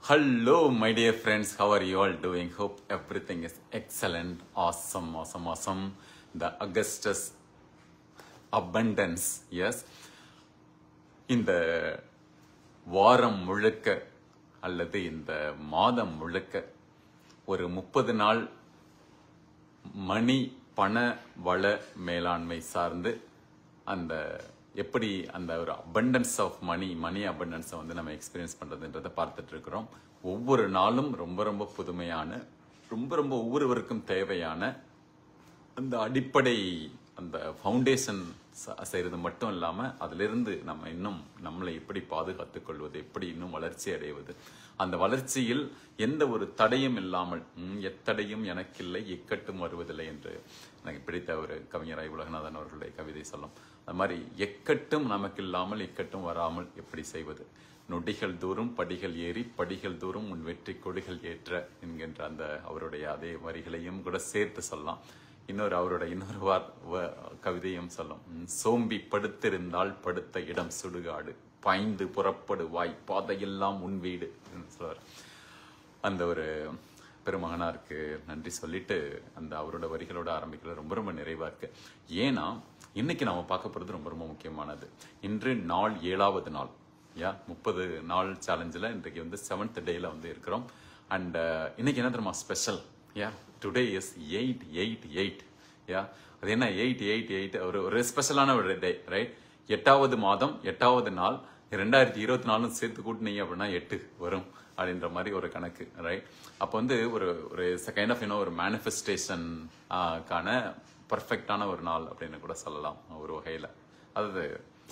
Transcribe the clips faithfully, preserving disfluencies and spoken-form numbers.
Hello, my dear friends. How are you all doing? Hope everything is excellent, awesome, awesome, awesome. The Augustus abundance, yes. இந்த வாரம் முழுக்க அல்லது இந்த மாதம் முழுக்க ஒரு முப்பது நாள் மணி பண வள மேலாண்மை சார்ந்து அந்த எப்படி அந்த ஒரு abundance of money money abundance வந்து நம்ம எக்ஸ்பீரியன்ஸ் பண்றதுன்றதை பார்த்துட்டு இருக்கிறோம். ஒவ்வொரு நாளும் ரொம்ப ரொம்ப புதுமையான, ரொம்ப ரொம்ப ஒவ்வொருவருக்கும் தேவையான அந்த அடிப்படை அந்த ஃபவுண்டேஷன் செய்யறது மட்டும் இல்லாம அதுல இருந்து நம்ம இன்னும் நம்மளை எப்படி பாதுகாத்துக் கொள்வது, எப்படி இன்னும் வளர்ச்சி அடைவது, அந்த வளர்ச்சியில் எந்த ஒரு தடையும் இல்லாமல் எத்தடையும் எனக்கில்லை எக்கட்டும் வருவதில்லை என்று எனக்கு பிடித்த ஒரு கவிஞராய் உலகநாதன் அவர்களுடைய கவிதை சொல்லும். அது மாதிரி எக்கட்டும் நமக்கு இல்லாமல் எக்கட்டும் வராமல் எப்படி செய்வது, நொடிகள் தூரம் படிகள் ஏறி படிகள் தூரம் உன் வெற்றி கொடிகள் ஏற்ற என்கின்ற அந்த அவருடைய அதே வரிகளையும் கூட சேர்த்து சொல்லலாம். இன்னொரு அவரோட இன்னொரு வார் கவிதையும் சொல்லும். சோம்பி படுத்திருந்தால் படுத்த இடம் சுடுகாடு, பாய்ந்து புறப்படுவாய் பாதையெல்லாம் உன் வீடு சொல்வார். அந்த ஒரு பெருமகனாருக்கு நன்றி சொல்லிட்டு அந்த அவரோட வரிகளோட ஆரம்பிக்கிறது ரொம்ப ரொம்ப நிறைவா இருக்கு. ஏன்னா இன்னைக்கு நாம பார்க்க போறது ரொம்ப ரொம்ப முக்கியமானது. இன்று நாள் ஏழாவது நாள், யா முப்பது நாள் சேலஞ்சில் இன்றைக்கு வந்து செவன்த் டேல வந்து இருக்கிறோம். அண்ட் இன்னைக்கு என்ன தெரியுமா special? Ya today is eight eight eight. Ya அது என்ன எயிட் எயிட் எயிட் ஒரு ஒரு ஸ்பெஷலான ஒரு டே, ரைட்? எட்டாவது மாதம் எட்டாவது நாள் ரெண்டாயிரத்தி இருபத்தி நாலும் சேர்த்து கூட்டினீங்க அப்படின்னா எட்டு வரும் அப்படின்ற மாதிரி ஒரு கணக்கு, ரைட்? அப்போ வந்து ஒரு ஒரு கைண்ட் ஆஃப் இன்னும் ஒரு மேனிஃபெஸ்டேஷன் கான பர்ஃபெக்டான ஒரு நாள் அப்படின்னு கூட சொல்லலாம் ஒரு வகையில. அதாவது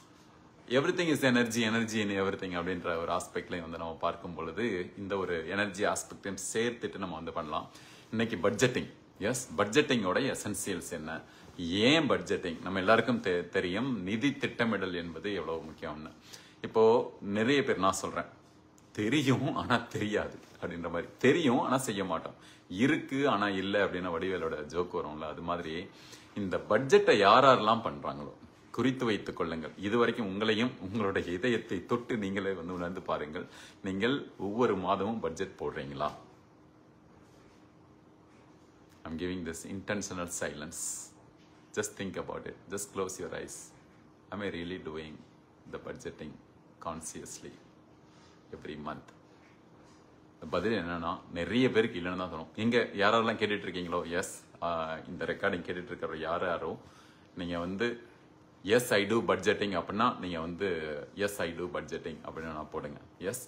everything is energy, energy in everything அப்படின்ற ஒரு ஆஸ்பெக்ட்லையும் வந்து நம்ம பார்க்கும் பொழுது இந்த ஒரு எனர்ஜி ஆஸ்பெக்டையும் சேர்த்துட்டு நம்ம வந்து பண்ணலாம். இன்னைக்கு பட்ஜெட்டிங், எஸ், பட்ஜெட்டிங்கோட எசென்சியல்ஸ் என்ன, ஏன் பட்ஜெட்டிங் நம்ம எல்லாருக்கும் தெரியும். நிதி திட்டமிடல் என்பது எவ்வளவு முக்கியம்னு இப்போ நிறைய பேர், நான் சொல்றேன், தெரியும் ஆனா தெரியாது அப்படின்ற மாதிரி, தெரியும் ஆனா செய்ய மாட்டோம், இருக்கு ஆனா இல்லை அப்படின்னா வடிவேலோட ஜோக் வரும்ல, அது மாதிரி இந்த பட்ஜெட்டை யாரெல்லாம் பண்றாங்களோ குறித்து வைத்துக் கொள்ளுங்கள். இதுவரைக்கும் உங்களையும் உங்களுடைய இதயத்தை தொட்டு நீங்களே வந்து உணர்ந்து பாருங்கள். நீங்கள் ஒவ்வொரு மாதமும் பட்ஜெட் போடுறீங்களா? I'm giving this intentional silence. Just think about it. Just close your eyes. Am I really doing the budgeting consciously every month? பதில் என்னன்னா நிறைய பேருக்கு இல்லைன்னு தான் தோணும். எங்க யாரெல்லாம் கேட்டுட்டு இருக்கீங்களோ, எஸ், இந்த ரெக்கார்டிங் கேட்டுட்டு இருக்கிற யார் யாரோ நீங்க வந்து எஸ் ஐ டூ பட்ஜெட்டிங் அப்படின்னா நீங்க வந்து எஸ் ஐ டூ பட்ஜெட்டிங் அப்படின்னு நான் போடுங்க. Yes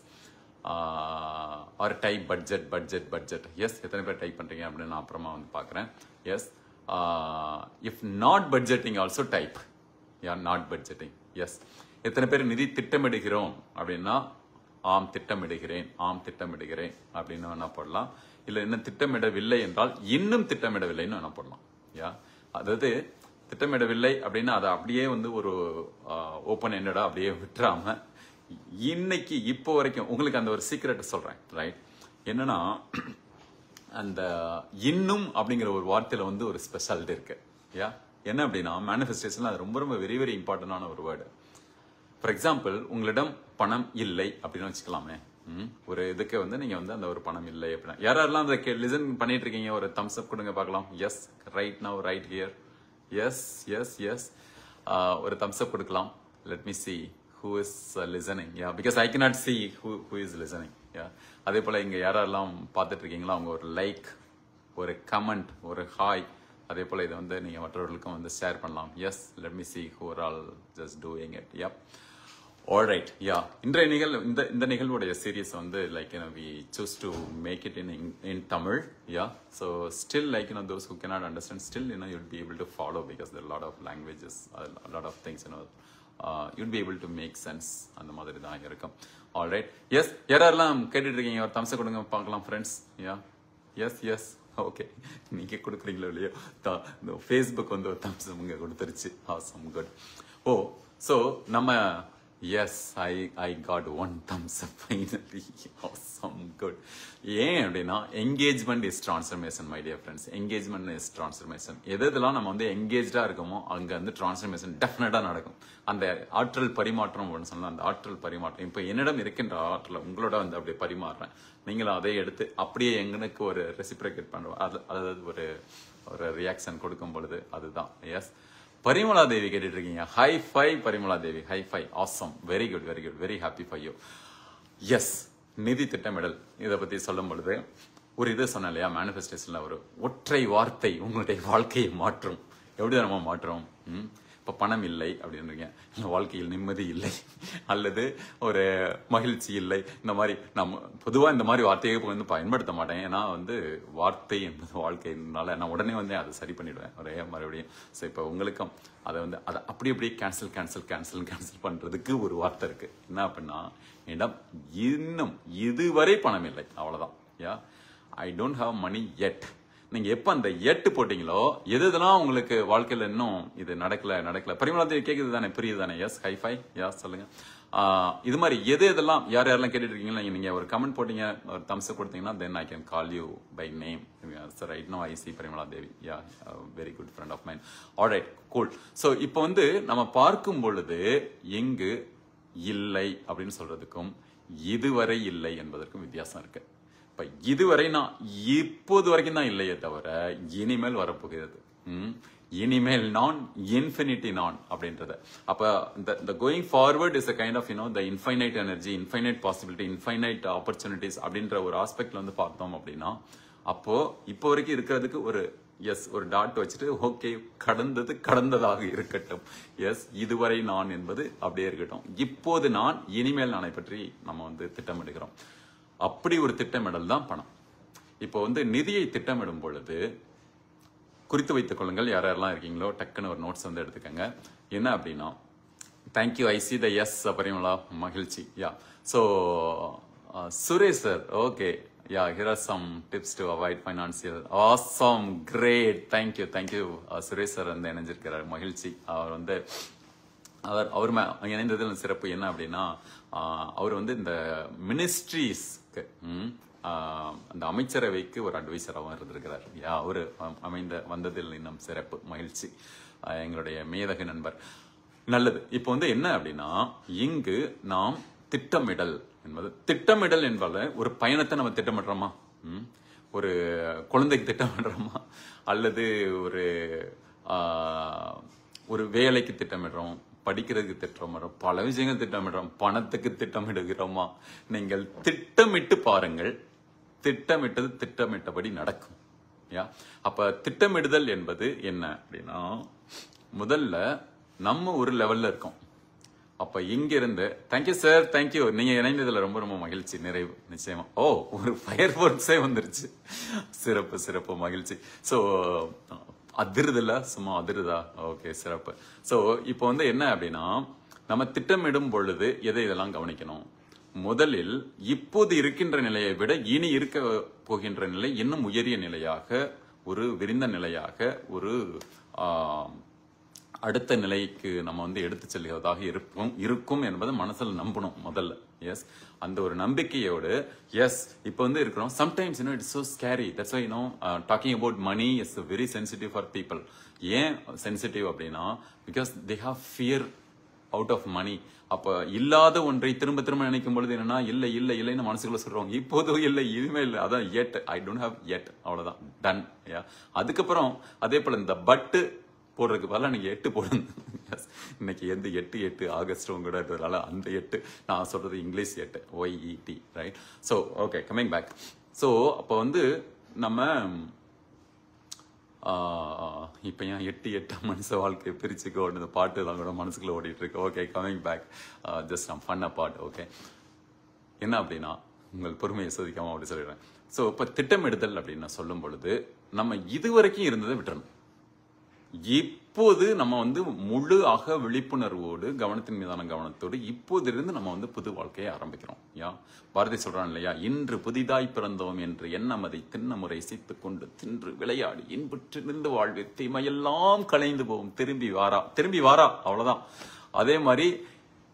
or type budget budget budget. Yes, எத்தனை பேர் டைப் பண்றீங்க அப்படின்னு நான் அப்புறமா வந்து பாக்குறேன். Yes, if not budgeting also type யார் நாட் பட்ஜெட்டிங். எஸ், எத்தனை பேர் நிதி திட்டமிடுகிறோம் அப்படின்னா ஆம் திட்டமிடுகிறேன், ஆம் திட்டமிடுகிறேன் அப்படின்னு வேணா போடலாம். இல்ல இன்னும் திட்டமிடவில்லை என்றால் இன்னும் திட்டமிடவில்லைன்னு வேணா போடலாம். யா அதாவது திட்டமிடவில்லை அப்படின்னா அதை அப்படியே வந்து ஒரு ஓப்பன் எண்டடா அப்படியே விட்டுறாம இன்னைக்கு இப்போ வரைக்கும் உங்களுக்கு அந்த ஒரு சீக்ரெட் சொல்றேன், ரைட்? என்னன்னா அந்த இன்னும் அப்படிங்கிற ஒரு வார்த்தையில வந்து ஒரு ஸ்பெஷாலிட்டி இருக்கு. யா என்ன அப்படின்னா மேனிஃபெஸ்டேஷன் அது ரொம்ப ரொம்ப வெரி வெரி இம்பார்ட்டன்டான ஒரு வேர்டு. ஃபார் எக்ஸாம்பிள், உங்களிடம் பணம் இல்லை அப்படின்னு வச்சுக்கலாமே. ஒரு இதுக்கு வந்து நீங்க வந்து அந்த ஒரு பணம் இல்லை அப்படின்னா யாரெல்லாம் அந்த லிசன் பண்ணிட்டு இருக்கீங்க ஒரு தம்ஸ் அப் கொடுங்க பார்க்கலாம். Yes, right now, right here. Yes yes yes ஒரு தம்ஸ் அப் கொடுக்கலாம். Let me see who is uh, listening. Yeah, because I cannot see who who is listening. Yeah, அதே போல இங்க யாரெல்லாம் பார்த்துட்டு இருக்கீங்களோ அவங்க ஒரு லைக், ஒரு கமெண்ட், ஒரு ஹாய், அதே போல இதை வந்து நீங்க மற்றவர்களுக்கும் வந்து ஷேர் பண்ணலாம். Yes, let me see who are all just doing it. Yep. All right. Yeah, இன்றைய நிகழ்வு இந்த இந்த நிகழ்வுடைய சீரியஸ் வந்து like you know we choose to make it in in Tamil. Yeah, so still like you know those who cannot understand, still you know you'll be able to follow because there are a lot of languages, a lot of things you know Uh, you'll be able to make sense. அந்த மாதிரி தான் இருக்கும். All right. Yes, யாரெல்லாம் கேட்டுட்டு இருக்கீங்க ஒரு thumbs கொடுங்க பார்க்கலாம் friends. Yeah yes yes okay, நீங்க கொடுக்குறீங்களோ இல்லையோ இந்த ஃபேஸ்புக் வந்து ஒரு தம்ஸ் உங்க கொடுத்துருச்சு. Awesome, good. ஓ, ஸோ நம்ம Yes, I I got one thumbs up finally. Awesome, good. ஏன் அப்படின்னா engagement is transformation my dear friends. Engagement is transformation. எது எதெல்லாம் நம்ம வந்து என்கேஜா இருக்கோமோ அங்க வந்து டிரான்ஸ்ஃபர்மேஷன் டெஃபினட்டா நடக்கும். அந்த ஆற்றல் பரிமாற்றம் சொல்லலாம். அந்த ஆற்றல் பரிமாற்றம் இப்போ என்னிடம் இருக்கின்ற ஆற்றலை உங்களோட வந்து அப்படியே பரிமாறுறேன். நீங்களும் அதை எடுத்து அப்படியே எங்களுக்கு ஒரு ரெசிப்ரிகேட் பண்ணுவோம். அது அதாவது ஒரு ஒரு ரியாக்ஷன் கொடுக்கும் பொழுது அதுதான். எஸ், பரிமளா தேவி கேட்டுட்டு இருக்கீங்க. High five Parimala Devi, high five. Awesome, very good very good, very happy for you. Yes, நிதி திட்டமிடல் இதை பத்தி சொல்லும் பொழுது ஒரு இது சொன்னேன் இல்லையா, மேனிஃபெஸ்டேஷன்ல ஒரு ஒற்றை வார்த்தை உங்களுடைய வாழ்க்கையை மாற்றும். எப்படி நம்ம மாற்றுறோம்? இப்போ பணம் இல்லை அப்படின்றீங்க, வாழ்க்கையில் நிம்மதி இல்லை அல்லது ஒரு மகிழ்ச்சி இல்லை, இந்த மாதிரி நம்ம பொதுவாக இந்த மாதிரி வார்த்தையை வந்து பயன்படுத்த மாட்டேன். ஏன்னா வந்து வார்த்தை என்பது வாழ்க்கைனால நான் உடனே வந்து அதை சரி பண்ணிடுவேன் ஒரே மறுபடியும். ஸோ இப்போ உங்களுக்கும் அதை வந்து அதை அப்படி அப்படியே கேன்சல் கேன்சல் கேன்சல் கேன்சல் பண்ணுறதுக்கு ஒரு வார்த்தை இருக்கு. என்ன அப்படின்னா, என்னிடம் இன்னும் இதுவரை பணம் இல்லை, அவ்வளோதான். Yeah, I don't have money yet. நீங்க எப்ப அந்த எட்டு போட்டீங்களோ எது இதெல்லாம் உங்களுக்கு வாழ்க்கையில இன்னும் இது நடக்கல நடக்கல பரிமளா தேவி கேக்குது தானே, புரியுது தானே? S, high five. யாஸ், சொல்லுங்க. இது மாதிரி எது எதெல்லாம் யார் யாரெல்லாம் கேட்டுட்டு இருக்கீங்களா, நீங்க ஒரு கமெண்ட் போட்டீங்க, ஒரு தம்ஸ் கொடுத்தீங்கன்னா then I can call you by name. Right no I see Parimala Devi. Yeah, very good friend of mind. Alright, cool. So இப்போ வந்து நம்ம பார்க்கும் பொழுது எங்கு இல்லை அப்படின்னு சொல்றதுக்கும் இதுவரை இல்லை என்பதற்கும் வித்தியாசம் இருக்கு. இதுவரை நான் இப்போது வரைக்கும் தான் இல்லையே தவிர இனிமேல் வரப்போகிறது. இனிமேல் நான் இன்ஃபினிட்டி நான் அப்படின்றது. அப்ப இந்த going forward is a kind of you know the infinite energy, infinite possibility, infinite opportunities அப்படின்ற ஒரு ஆஸ்பெக்ட்ல வந்து பார்த்தோம் அப்படின்னா, அப்போ இப்போ வரைக்கும் இருக்கிறதுக்கு ஒரு எஸ் ஒரு டாட் வச்சுட்டு ஓகே, கடந்தது கடந்ததாக இருக்கட்டும். எஸ், இதுவரை நான் என்பது அப்படியே இருக்கட்டும். இப்போது நான், இனிமேல் நானை பற்றி நம்ம வந்து திட்டமிடுகிறோம். அப்படி ஒரு திட்டமிடல் தான் பணம். இப்போ வந்து நிதியை திட்டமிடும் பொழுது குறித்து வைத்துக் கொள்ளுங்கள். யார் யாரெல்லாம் இருக்கீங்களோ டக்குன்னு ஒரு நோட்ஸ் வந்து எடுத்துக்கங்க. என்ன அப்படின்னா, thank you, I see the yes Parimala, மகிழ்ச்சி. Yeah, so Suresh sir, okay, yeah, here are some tips to avoid financial. Awesome, great, thank you thank you. Suresh sir வந்து இணைஞ்சிருக்கிறார், மகிழ்ச்சி. அவர் வந்து அவர் அவர் இணைந்ததில் சிறப்பு என்ன அப்படின்னா, அவர் வந்து இந்த மினிஸ்ட்ரிஸ்க்கு அந்த அமைச்சரவைக்கு ஒரு அட்வைசராகவும் இருந்திருக்கிறார். அவரு அமைந்த வந்ததில் இன்னும் சிறப்பு, மகிழ்ச்சி. எங்களுடைய மேதகு நண்பர். நல்லது. இப்போ வந்து என்ன அப்படின்னா, இங்கு நாம் திட்டமிடல் என்பது, திட்டமிடல் என்பது ஒரு பயணத்தை நம்ம திட்டமிடுறோமா, ஒரு குழந்தைக்கு திட்டமிடுறோமா, அல்லது ஒரு ஒரு வேலைக்கு திட்டமிடுறோம், படிக்கிறதுக்கு திட்டமிடுறோம், பல விஷயங்கள் திட்டமிடுறோம், பணத்துக்கு திட்டமிடுகிறோமா? நீங்கள் திட்டமிட்டு பாருங்கள், திட்டமிட்டது திட்டமிட்டபடி நடக்கும். யா, அப்ப திட்டமிடுதல் என்பது என்ன அப்படின்னா, முதல்ல நம்ம ஒரு லெவல்ல இருக்கோம். அப்ப இங்க இருந்து தேங்க்யூ சார், தேங்க்யூ, நீங்க இணைந்ததுல ரொம்ப ரொம்ப மகிழ்ச்சி, நிறைவு, நிச்சயமா. ஓ, ஒரு ஃபயர் ஃபோர்ஸே வந்துருச்சு, சிறப்பு சிறப்பு, மகிழ்ச்சி. சோ அதிருதுல, சும்மா அதிருதா? ஓகே, சிறப்பு. சோ இப்போ வந்து என்ன அப்படின்னா, நம்ம திட்டமிடும் பொழுது எதை இதெல்லாம் கவனிக்கணும். முதலில் இப்போது இருக்கின்ற நிலையை விட இனி இருக்க போகின்ற நிலை இன்னும் உயரிய நிலையாக, ஒரு விரிந்த நிலையாக, ஒரு அடுத்த நிலைக்கு நம்ம வந்து எடுத்து செல்கிறதாக இருக்கும் இருக்கும் என்பதை மனசுல நம்பணும் முதல்ல. எஸ், அந்த ஒரு நம்பிக்கையோடு எஸ் இப்போ வந்து இருக்கிறோம். Sometimes you know it's so scary, that's why you know talking about money is very sensitive for people. ஏன் சென்சிட்டிவ் அப்படின்னா, because they have fear out of money. அப்ப இல்லாத ஒன்றை திரும்ப திரும்ப நினைக்கும் பொழுது என்னன்னா, இல்ல இல்ல இல்லைன்னு மனசுக்குள்ள சொல்றோம். இப்போதும் இல்லை, இனிமே இல்லை, அதான் எட், ஐ டோன்ட் ஹாவ் எட், அவ்வளவுதான், டன். அதுக்கப்புறம் அதே போல இந்த பட்டு போடுறதுக்கு பதிலாக நீங்க எட்டு போடுங்க. இன்னைக்கு எந்த எட்டு எட்டு ஆகஸ்ட் உங்களோட அந்த எட்டு, நான் சொல்றது இங்கிலீஷ் எட்டு, Y E T, right? So okay, coming back. So அப்போ வந்து நம்ம இப்போ ஏன் எட்டு எட்டு மனுஷ வாழ்க்கையை பிரிச்சுக்கோ இந்த பாட்டு எல்லாம் கூட மனசுக்குள்ள ஓடிட்டு இருக்கு. ஓகே, கமிங் பேக், ஜஸ்ட் நான் ஃபன் பாட். ஓகே, என்ன அப்படின்னா, உங்கள் பொறுமையை சோதிக்காம அப்படி சொல்லிடுறேன். ஸோ இப்போ திட்டமிடுதல் அப்படின்னு சொல்லும் பொழுது நம்ம இதுவரைக்கும் இருந்ததை விட்டுறணும். இப்போது நம்ம வந்து முழு அக விழிப்புணர்வோடு, கவனத்தின் மீதான கவனத்தோடு இப்போதிருந்து நம்ம வந்து புது வாழ்க்கையை ஆரம்பிக்கிறோம். யா, பாரதி சொல்றான் இல்லையா, இன்று புதிதாய் பிறந்தோம் என்று எண்ணமதை தின்னமுறை சீத்துக் கொண்டு தின்று விளையாடி இன்புற்று நின்று வாழ்வு தீமையெல்லாம் களைந்து போகும், திரும்பி வாரா திரும்பி வாரா, அவ்வளவுதான். அதே மாதிரி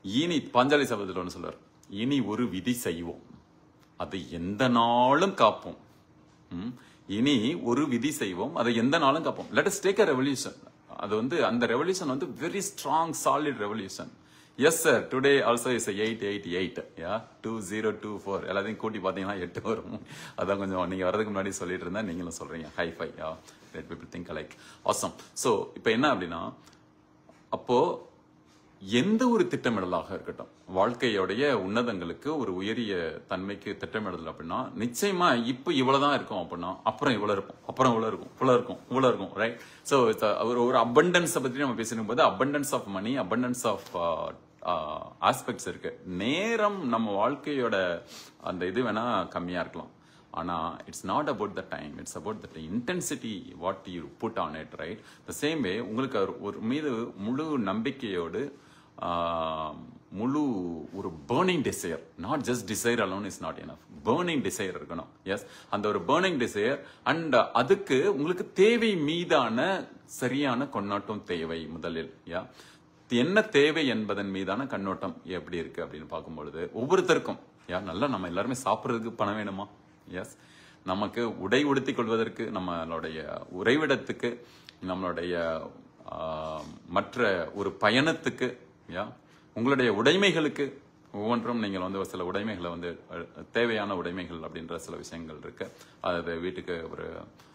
இனி பாஞ்சாலி சபதத்தில் ஒன்று சொல்றார், இனி ஒரு விதி செய்வோம், அதை எந்த நாளும் காப்போம். இனி ஒரு விதி செய்வோம், அதை எந்த நாளும் காப்போம். Let us take a revolution. அது வந்து அந்த ரெவல்யூஷன் வந்து very strong solid revolution. Yes sir, today also is eight eight eight yeah two zero two four எல்லாத்தையும் கூட்டி பார்த்தீங்கன்னா எட்டு வரும். அதான் கொஞ்சம் நீங்க வரதுக்கு முன்னாடி சொல்லிட்டு இருந்தா நீங்களும் சொல்றீங்க high five yeah let people think like awesome. So இப்போ என்ன அப்படின்னா, அப்போ எந்த ஒரு திட்டமிடலாக இருக்கட்டும், வாழ்க்கையோடைய உன்னதங்களுக்கு ஒரு உயரிய தன்மைக்கு திட்டமிடல் அப்படின்னா நிச்சயமா இப்ப இவ்வளவுதான் இருக்கும் அப்படின்னா அப்புறம் இவ்வளவு இருக்கும், அப்புறம் இவ்வளவு இருக்கும், இவ்வளவு இருக்கும், இவ்வளவு இருக்கும், ரைட்? ஸோ ஒரு ஒரு அபண்டன்ஸை பத்தி நம்ம பேசிடும் போது abundance of money, abundance of aspects இருக்கு. நேரம் நம்ம வாழ்க்கையோட அந்த இது வேணா கம்மியா இருக்கலாம், ஆனா it's not about the time, it's about the intensity what you put on it, right? The same way உங்களுக்கு ஒரு மீது முழு நம்பிக்கையோடு முழு ஒரு burning desire, not just desire alone is not enough, burning desire இருக்கணும். எஸ், அந்த ஒரு பேர்னிங் டிசையர் அண்ட் அதுக்கு உங்களுக்கு தேவை மீதான சரியான கண்ணோட்டம் தேவை முதலில். யா என்ன தேவை என்பதன் மீதான கண்ணோட்டம் எப்படி இருக்கு அப்படின்னு பார்க்கும்பொழுது ஒவ்வொருத்தருக்கும் யா நல்லா நம்ம எல்லாருமே சாப்பிட்றதுக்கு பணம் வேணுமா? எஸ், நமக்கு உடை உடுத்திக் கொள்வதற்கு, நம்மளுடைய உறைவிடத்துக்கு, நம்மளுடைய மற்ற ஒரு பயணத்துக்கு, யா உங்களுடைய உடைமைகளுக்கு ஒவ்வொன்றும் நீங்கள் வந்து சில உடைமைகளை வந்து தேவையான உடைமைகள் அப்படின்ற சில விஷயங்கள் இருக்கு. அதாவது வீட்டுக்கு ஒரு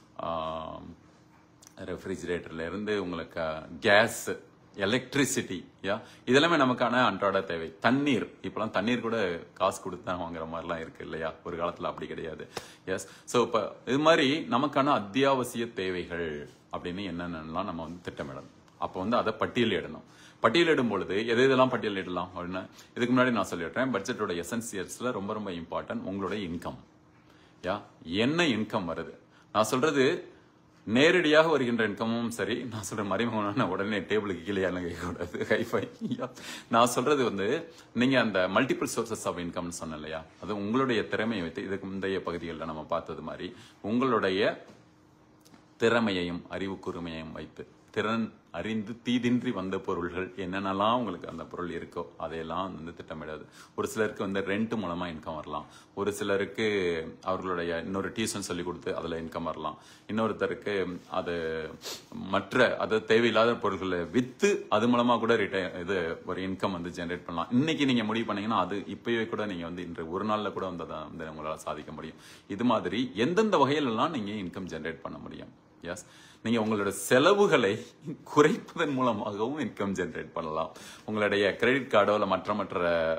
ரெஃப்ரிஜிரேட்டர்ல இருந்து உங்களுக்கு கேஸ், எலக்ட்ரிசிட்டி, யா இதெல்லாமே நமக்கான அன்றாட தேவை. தண்ணீர், இப்பெல்லாம் தண்ணீர் கூட காசு கொடுத்தா வாங்குற மாதிரிலாம் இருக்கு இல்லையா? ஒரு காலத்துல அப்படி கிடையாது. எஸ், ஸோ இப்போ இது மாதிரி நமக்கான அத்தியாவசிய தேவைகள் அப்படின்னு என்னென்னலாம் நம்ம வந்து திட்டமிடணும். அப்போ வந்து அதை பட்டியலிடணும். பட்டியலிடும் பொழுது எது இதெல்லாம் பட்டியலிடலாம் அப்படின்னு இதுக்கு முன்னாடி நான் சொல்லிடுறேன். பட்ஜெட்டோட எசென்சியல்ஸ்ல ரொம்ப ரொம்ப இம்பார்ட்டன்ட் உங்களோட இன்கம். யா என்ன இன்கம் வருது? நான் சொல்றது நேரடியாக வருகின்ற இன்கமும் சரி, நான் சொல்ற மறைமுகமான உடனே டேபிளுக்கு கீழே கேட்கக்கூடாது ஹைஃபை. நான் சொல்றது வந்து நீங்க அந்த மல்டிபிள் சோர்சஸ் ஆஃப் இன்கம்னு சொன்னேன் இல்லையா? அது உங்களுடைய திறமையை வைத்து, இதுக்கு முந்தைய பகுதிகளில் நம்ம பார்த்தது மாதிரி உங்களுடைய திறமையையும் அறிவு கூர்மையையும் வைத்து, திறன் அறிந்து தீதின்றி வந்த பொருள்கள் என்னென்னலாம் உங்களுக்கு அந்த பொருள் இருக்கோ அதையெல்லாம் வந்து திட்டமிடாது. ஒரு சிலருக்கு வந்து ரெண்ட் மூலமா இன்கம் வரலாம், ஒரு சிலருக்கு அவர்களுடைய இன்னொரு டியூஷன் சொல்லி கொடுத்து அதுல இன்கம் வரலாம், இன்னொருத்தருக்கு அது மற்ற அது தேவையில்லாத பொருட்களை வித்து அது மூலமா கூட ரிட்டையர் இது ஒரு இன்கம் வந்து ஜென்ரேட் பண்ணலாம். இன்னைக்கு நீங்க முடிவு பண்ணீங்கன்னா அது இப்பவே கூட நீங்க வந்து இன்று ஒரு நாள்ல கூட வந்து அதை வந்து உங்களால் சாதிக்க முடியும். இது மாதிரி எந்தெந்த வகையிலெல்லாம் நீங்க இன்கம் ஜென்ரேட் பண்ண முடியும். எஸ், நீங்க உங்களோட செலவுகளை குறைப்பதன் மூலமாகவும் இன்கம் ஜென்ரேட் பண்ணலாம். உங்களுடைய கிரெடிட் கார்டோ இல்ல மற்ற மற்ற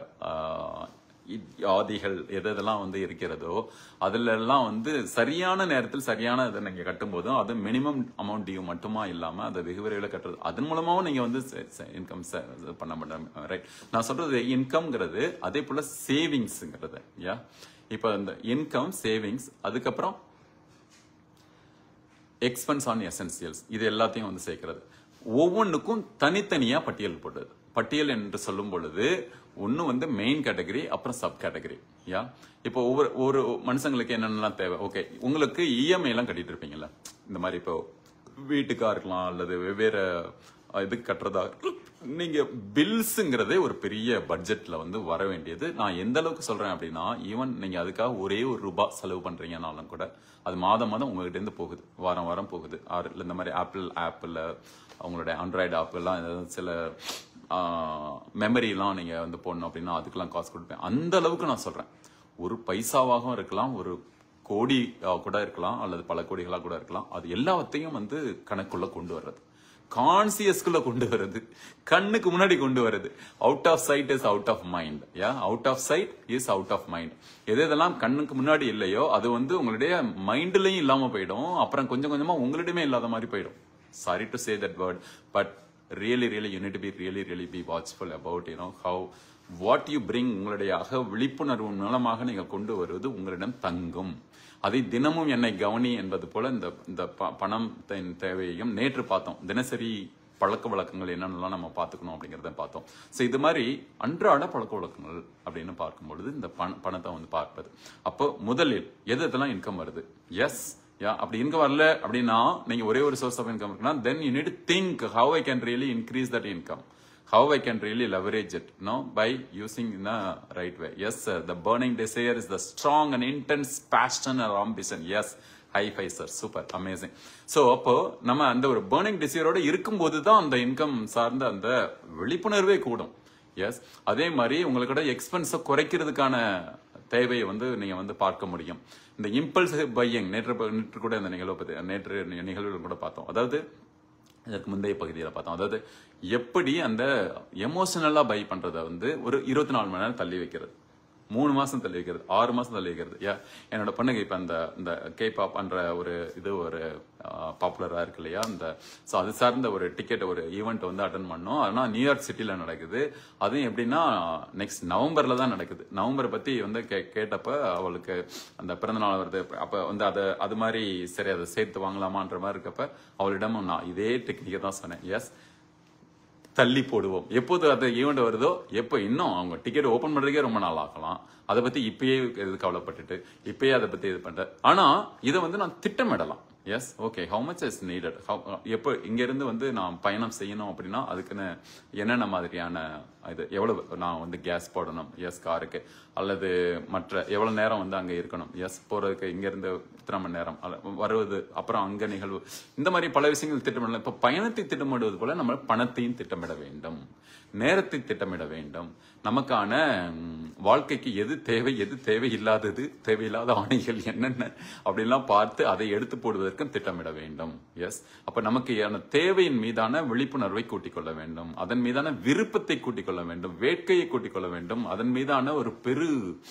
ஆதிகள் எதெல்லாம் வந்து இருக்கிறதோ அதுல எல்லாம் வந்து சரியான நேரத்தில் சரியான இதை நீங்க கட்டும் போதும் அது மினிமம் அமௌண்ட் டியூ மட்டுமா இல்லாம அதை வெகு விரைவில் கட்டுறது, அதன் மூலமாவும் நீங்க வந்து இன்கம் பண்ண மாட்டேன், ரைட்? நான் சொல்றது இன்கம்ங்கிறது அதே போல சேவிங்ஸ்ங்கிறது. யா இப்ப இந்த இன்கம், சேவிங்ஸ், அதுக்கப்புறம் எக்ஸ்பென்ஸ் ஆன் எசென்சியல்ஸ், இது எல்லாத்தையும் வந்து சேர்க்கிறது. ஒவ்வொன்றுக்கும் தனித்தனியா பட்டியல் போடுறது. பட்டியல் என்று சொல்லும் பொழுது ஒன்னு வந்து மெயின் கேட்டகரி, அப்புறம் சப் கேட்டகரி. யா இப்போ ஒவ்வொரு ஒரு மனுஷங்களுக்கு என்னென்னலாம் தேவை? ஓகே, உங்களுக்கு இஎம்ஐ எல்லாம் கட்டிட்டு இருப்பீங்கல்ல, இந்த மாதிரி இப்போ வீட்டுக்கா இருக்கலாம் அல்லது வெவ்வேறு இதுக்கு கட்டுறதா, நீங்க பில்ஸ்ங்கிறதே ஒரு பெரிய பட்ஜெட்ல வந்து வர வேண்டியது. நான் எந்த அளவுக்கு சொல்றேன் அப்படின்னா, ஈவன் நீங்க அதுக்காக ஒரே ஒரு ரூபாய் செலவு பண்றீங்கன்னாலும் கூட அது மாதம் மாதம் உங்ககிட்ட இருந்து போகுது, வாரம் வாரம் போகுது. ஆறு இந்த மாதிரி ஆப்பிள் ஆப்பிள் அவங்களுடைய ஆண்ட்ராய்டு ஆப் எல்லாம் சில மெமரிலாம் நீங்க வந்து போடணும் அப்படின்னா அதுக்கெல்லாம் காசு கொடுப்பேன். அந்த அளவுக்கு நான் சொல்றேன். ஒரு பைசாவாகவும் இருக்கலாம், ஒரு கோடி கூட இருக்கலாம், அல்லது பல கோடிகளா கூட இருக்கலாம். அது எல்லாத்தையும் வந்து கணக்குள்ள கொண்டு வர்றது, கான்சியஸ்குள்ள கொண்டு வருது, கண்ணுக்கு முன்னாடி கொண்டு வருது. Out of sight is out of mind. Yeah out of sight is out of mind. எது எதெல்லாம் கண்ணுக்கு முன்னாடி இல்லையோ அது வந்து உங்களுடைய மைண்ட்லயும் இல்லாம போயிடும், அப்புறம் கொஞ்சம் கொஞ்சமா உங்களிடமே இல்லாத மாதிரி போயிடும். Sorry to say that word, but really really you need to be really really be watchful about you know how what you bring. உங்களுடைய அக விழிப்புணர்வு மூலமாக நீங்கள் கொண்டு வருவது உங்களிடம் தங்கும். அதை தினமும் என்னை கவனி என்பது போல இந்த இந்த பணம் தேவையையும் நேற்று பார்த்தோம். தினசரி பழக்க வழக்கங்கள் என்னென்னலாம் நம்ம பார்த்துக்கணும் அப்படிங்கிறத பார்த்தோம். ஸோ இது மாதிரி அன்றாட பழக்க வழக்கங்கள் அப்படின்னு பார்க்கும்பொழுது இந்த பண பணத்தை வந்து பார்ப்பது. அப்போ முதலில் எது எதெல்லாம் இன்கம் வருது? எஸ், யா அப்படி இன்கம் வரல அப்படின்னா நீங்க ஒரே ஒரு சோர்ஸ் ஆஃப் இன்கம் இருக்குன்னா then you need to think how I can really increase that income. how I can really leverage it, no, by using in the right way. Yes, sir, the burning desire is the strong and intense passion or ambition. Yes, high five sir, super amazing. So அப்போ நம்ம அந்த ஒரு burning desire-ஓட இருக்கும்போது தான் அந்த income சார்ந்த அந்த விழிப்புணர்வே கூடும். எஸ், அதே மாதிரி உங்களுக்கு எக்ஸ்பென்ஸை குறைக்கிறதுக்கான தேவையை வந்து நீங்க வந்து பார்க்க முடியும். இந்த இம்பல்ஸ் பையிங் நேற்று நேற்று கூட இந்த நிகழ்வு பத்தி நேற்று நிகழ்வுகள் கூட பார்த்தோம். அதாவது இதற்கு முந்தைய பகுதியில் பார்த்தோம். அதாவது எப்படி அந்த எமோஷனலா பை பண்றதை வந்து ஒரு இருபத்தி நாலு மணி நேரம் தள்ளி வைக்கிறது, மூணு மாசம் தள்ளி வைக்கிறது, ஆறு மாசம் தள்ளி வைக்கிறது. யா என்னோட பொண்ணுக்கு இப்ப அந்த இந்த கே பாப் என்ற ஒரு இது ஒரு பாப்புலரா இருக்கு இல்லையா, அந்த ஸோ அது சார்ந்த ஒரு டிக்கெட் ஒரு ஈவெண்ட் வந்து அட்டன் பண்ணோம். ஆனால் நியூயார்க் சிட்டில நடக்குது. அதுவும் எப்படின்னா நெக்ஸ்ட் நவம்பர்ல தான் நடக்குது. நவம்பரை பத்தி வந்து கே கேட்டப்ப அவளுக்கு அந்த பிறந்த நாள் வருது. அப்ப வந்து அதை அது மாதிரி சரி அதை சேர்த்து வாங்கலாமான்ற மாதிரி இருக்கப்ப அவளிடம் நான் இதே டெக்னிக்கை தான் சொன்னேன். எஸ், தள்ளி போடுவோம். எப்போது அது ஈவெண்ட் வருதோ, எப்போ இன்னும் அவங்க டிக்கெட் ஓபன் பண்றதுக்கே ரொம்ப நாள் ஆகலாம். அதை பத்தி இப்பயே இது கவலைப்பட்டுட்டு இப்பயே அதை பத்தி இது பண்ற. ஆனா இதை வந்து நான் திட்டமிடலாம். Yes, okay, how much is needed, எப்போ இங்க இருந்து வந்து நான் பயணம் செய்யணும் அப்படின்னா அதுக்குன்னு என்னென்ன மாதிரியான இது, எவ்வளவு நான் வந்து கேஸ் போடணும், எஸ் காருக்கு, அல்லது மற்ற எவ்வளவு நேரம் வந்து அங்க இருக்கணும், எஸ் போறதுக்கு இங்க இருந்து இத்தனை மணி நேரம் வருவது, அப்புறம் அங்க நிகழ்வு, இந்த மாதிரி பல விஷயங்கள் திட்டமிடலாம். இப்ப பயணத்தை திட்டமிடுவது போல நம்ம பணத்தையும் திட்டமிட வேண்டும், நேரத்தை திட்டமிட வேண்டும். நமக்கான வாழ்க்கைக்கு எது தேவை எது தேவையில்லாதது, தேவையில்லாத ஆணைகள் என்னென்ன அப்படின்லாம் பார்த்து அதை எடுத்து போடுவதற்கும் திட்டமிட வேண்டும். எஸ், அப்ப நமக்கு தேவையின் மீதான விழிப்புணர்வை கூட்டிக் கொள்ள வேண்டும், அதன் மீதான விருப்பத்தை கூட்டிக் கொள்ள வேண்டும், வேட்கையை கூட்டிக் கொள்ள வேண்டும், அதன் மீதான ஒரு பெரு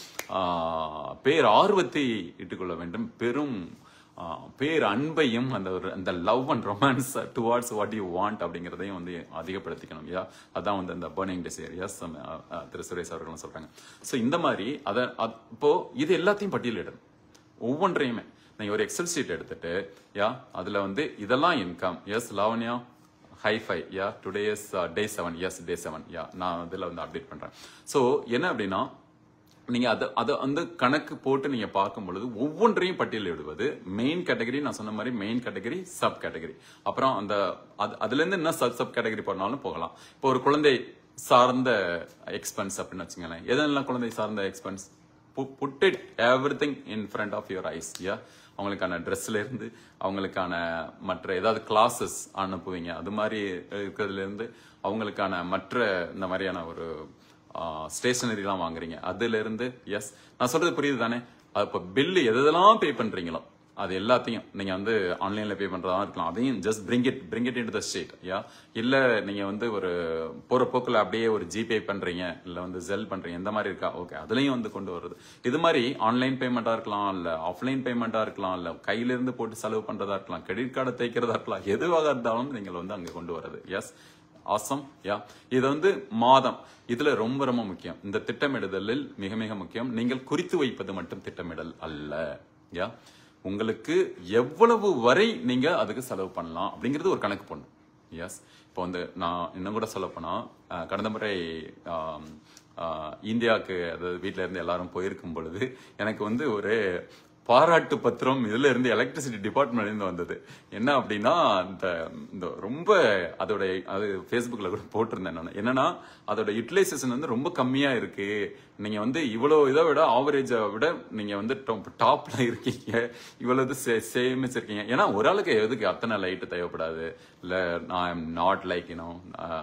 பேர் ஆர்வத்தை இட்டுக்கொள்ள வேண்டும், பெரும் பேர் அன்பையும் அந்த ஒரு அந்த love and romance towards what you want அப்படிங்கிறதையும் வந்து அதிகப்படுத்திக்கணும். யா அதான் வந்து அந்த பர்னிங் டிசைர். எஸ், திரு சுரேஷ் அவர்களும் சொல்றாங்க. ஸோ இந்த மாதிரி அதை இப்போ இது எல்லாத்தையும் பட்டியலிடணும். ஒவ்வொன்றையுமே நீங்க ஒரு எக்ஸல் ஷீட் எடுத்துட்டு யா அதுல வந்து இதெல்லாம் income. Yes Lavanya high five, yeah today is day seven. Yes day seven. Yeah நான் இதுல வந்து அப்டேட் பண்றேன். ஸோ என்ன அப்படின்னா நீங்க அதை அதை வந்து கணக்கு போட்டு நீங்க பார்க்கும் பொழுது ஒவ்வொன்றையும் பட்டியலிடுவது மெயின் கேட்டகரி. நான் சொன்ன மாதிரி மெயின் கேட்டகரி, சப் கேட்டகரி, அப்புறம் அந்த அதுல இருந்து என்ன சப் சப் கேட்டகரி போனாலும் போகலாம். இப்போ ஒரு குழந்தை சார்ந்த எக்ஸ்பென்ஸ் அப்படின்னு வச்சுங்களேன். எதெல்லாம் குழந்தை சார்ந்த expense, put it everything in front of your eyes. Yeah அவங்களுக்கான ட்ரெஸ்ல இருந்து அவங்களுக்கான மற்ற ஏதாவது கிளாஸஸ் அனுப்புவீங்க, அது மாதிரி இருக்கிறதுல இருந்து அவங்களுக்கான மற்ற இந்த மாதிரியான ஒரு ஸ்டேஷனரி எல்லாம் வாங்குறீங்க, அதுல இருந்து. எஸ், நான் சொல்றது புரியுது தானே? அப்ப பில்லு எதெல்லாம் பே பண்றீங்களோ அது எல்லாத்தையும் நீங்க வந்து ஆன்லைன்ல பே பண்றதா இருக்கலாம், அதையும் just bring it bring it in to the state. Yeah இல்ல நீங்க வந்து ஒரு போற போக்குல அப்படியே ஒரு ஜிபே பண்றீங்க, இல்ல வந்து செல் பண்றீங்க, இந்த மாதிரி இருக்கா, ஓகே, அதுலயும் வந்து கொண்டு வருது. இது மாதிரி ஆன்லைன் பேமெண்டா இருக்கலாம், இல்ல ஆஃப்லைன் பேமெண்டா இருக்கலாம், இல்ல கையில இருந்து போட்டு செலவு பண்றதா இருக்கலாம், கிரெடிட் கார்டை தேய்க்கிறதா இருக்கலாம், எதுவாக இருந்தாலும் நீங்கள் வந்து அங்க கொண்டு வர்றது. S, awesome. யா இது வந்து மாதம், இதுல ரொம்ப ரொம்ப முக்கியம். இந்த திட்டமிடுதலில் மிக மிக முக்கியம். நீங்கள் குறித்து வைப்பது மட்டும் திட்டமிடல் அல்ல. யா உங்களுக்கு எவ்வளவு வரை நீங்க அதுக்கு செலவு பண்ணலாம் அப்படிங்கிறது ஒரு கணக்கு பண்ணும். எஸ், இப்போ வந்து நான் இன்னும் கூட சொல்ல போனா கடந்த முறை இந்தியாவுக்கு, அதாவது வீட்டுல இருந்து எல்லாரும் போயிருக்கும் பொழுது எனக்கு வந்து ஒரு பாராட்டு பத்திரம் இதுல இருந்து எலக்ட்ரிசிட்டி டிபார்ட்மெண்ட்ல இருந்து வந்தது. என்ன அப்படின்னா இந்த இந்த ரொம்ப அதோட அது ஃபேஸ்புக்ல கூட போட்டிருந்தேன் நான். என்னன்னா அதோட யூட்டிலைசேஷன் வந்து ரொம்ப கம்மியா இருக்கு, நீங்க வந்து இவ்வளவு இதை விட ஆவரேஜை விட நீங்க வந்து டாப்ல இருக்கீங்க, இவ்வளவு சேமிச்சிருக்கீங்க. ஏன்னா ஒரு ஆளுக்கு எதுக்கு அத்தனை லைட் தேவைப்படாது, இல்ல நான் நாட் லைக் யூனோ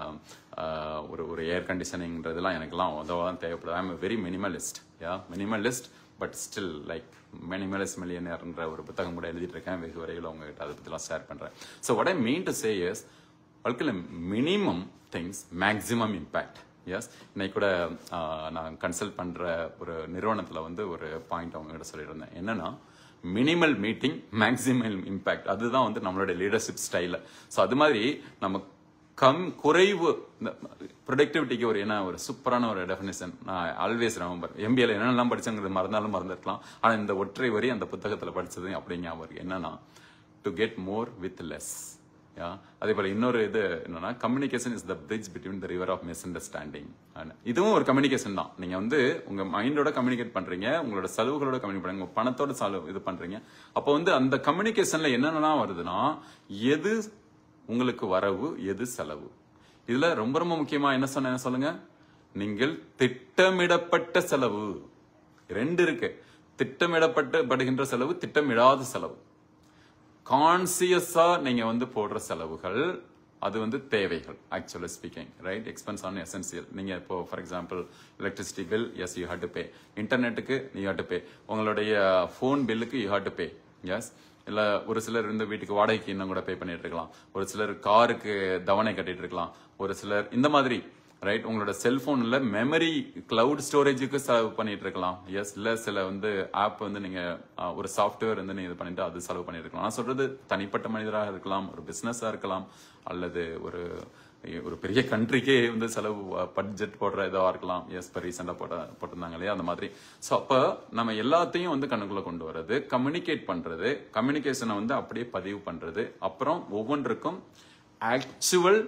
ஒரு ஒரு ஏர் கண்டிஷனிங்கிறதுலாம் எனக்குலாம் உதவாதான் தேவைப்படாது. I am very minimalist. Yeah minimalist but still like minimalist மில்லியனர்ன்ற ஒரு புத்தகம் கூட எழுதிட்டு இருக்கேன். வெகு வரையில் உங்ககிட்ட அதை பத்திலாம் ஷேர் பண்றேன். So what I mean to say is வாழ்க்கையில் minimum things maximum impact. Yes, இன்னைக்கு கூட நான் கன்சல்ட் பண்ற ஒரு நிறுவனத்துல வந்து ஒரு பாயிண்ட் அவங்க கிட்ட சொல்லியிருந்தேன். என்னன்னா மினிமல் மீட்டிங் மேக்ஸிமல் இம்பாக்ட், அதுதான் வந்து நம்மளுடைய லீடர்ஷிப் ஸ்டைல. ஸோ அது மாதிரி நம்ம கம் குறைவு ப்ரொடக்டிவிட்டிக்கு ஒரு என்ன ஒரு சூப்பரான ஒரு டெஃபினேஷன் நான் ஆல்வேஸ் ரிமெம்பர். எம்பிஏல என்னெல்லாம் படிச்சாங்கிறது மறந்தாலும் மறந்துருக்கலாம், ஆனா இந்த ஒற்றை வரி அந்த புத்தகத்துல படிச்சது அப்படி ஞாபகம். என்னன்னா to get more with less. Yeah அதே போல இன்னொரு இது என்னன்னா communication is the bridge between the river of misunderstanding. இதுவும் ஒரு கம்யூனிகேஷன் தான். நீங்க வந்து உங்க மைண்டோட கம்யூனிகேட் பண்றீங்க, உங்களோட செலவுகளோட கம்யூனிகேட் பண்றீங்க, உங்க பணத்தோட செலவு இது பண்றீங்க. அப்போ வந்து அந்த கம்யூனிகேஷன்ல என்னென்னலாம் வருதுன்னா எது உங்களுக்கு வரவு எது செலவு, இதுல ரொம்ப ரொம்ப முக்கியமா என்ன சொன்ன சொல்லுங்க, நீங்கள் திட்டமிடப்பட்ட செலவு. ரெண்டு இருக்கு, திட்டமிடப்பட்டு படுகின்ற செலவு, திட்டமிடாத செலவு. கான்சியஸா நீங்க வந்து போடுற செலவுகள் அது வந்து தேவைகள். Actually speaking right, expense on essential. நீங்க இப்போ for example electricity bill, yes you have to pay. இன்டர்நெட்டுக்கு யூ ஹேவ் டு பே. உங்களுடைய போன் பில்லுக்கு you have to pay. Yes, இல்ல ஒரு சிலர் இந்த வீட்டுக்கு வாடகைக்கு இன்னும் கூட பே பண்ணிட்டு இருக்கலாம், ஒரு சிலர் காருக்கு தவணை கட்டிட்டு இருக்கலாம், ஒரு சிலர் இந்த மாதிரி ரைட். உங்களோட செல்போன்ல மெமரி கிளவுட் ஸ்டோரேஜுக்கு செலவு பண்ணிட்டு இருக்கலாம். எஸ், இல்ல சில வந்து ஆப் வந்து நீங்க ஒரு சாஃப்ட்வேர் வந்து நீங்க இது பண்ணிட்டு அது செலவு பண்ணிட்டு இருக்கலாம். நான் சொல்றது தனிப்பட்ட மனிதராக இருக்கலாம், ஒரு பிசினஸா இருக்கலாம், அல்லது ஒரு ஒரு பெரிய கண்ட்ரிக்கே வந்து செலவு பட்ஜெட் போடுற இதா இருக்கலாம். எஸ், இப்போ ரீசெண்டா போட்ட போட்டிருந்தாங்க இல்லையா, அந்த மாதிரி. ஸோ அப்போ நம்ம எல்லாத்தையும் வந்து கணக்குள்ள கொண்டு வர்றது, கம்யூனிகேட் பண்றது, கம்யூனிகேஷனை வந்து அப்படியே பதிவு பண்றது, அப்புறம் ஒவ்வொன்றுக்கும் actual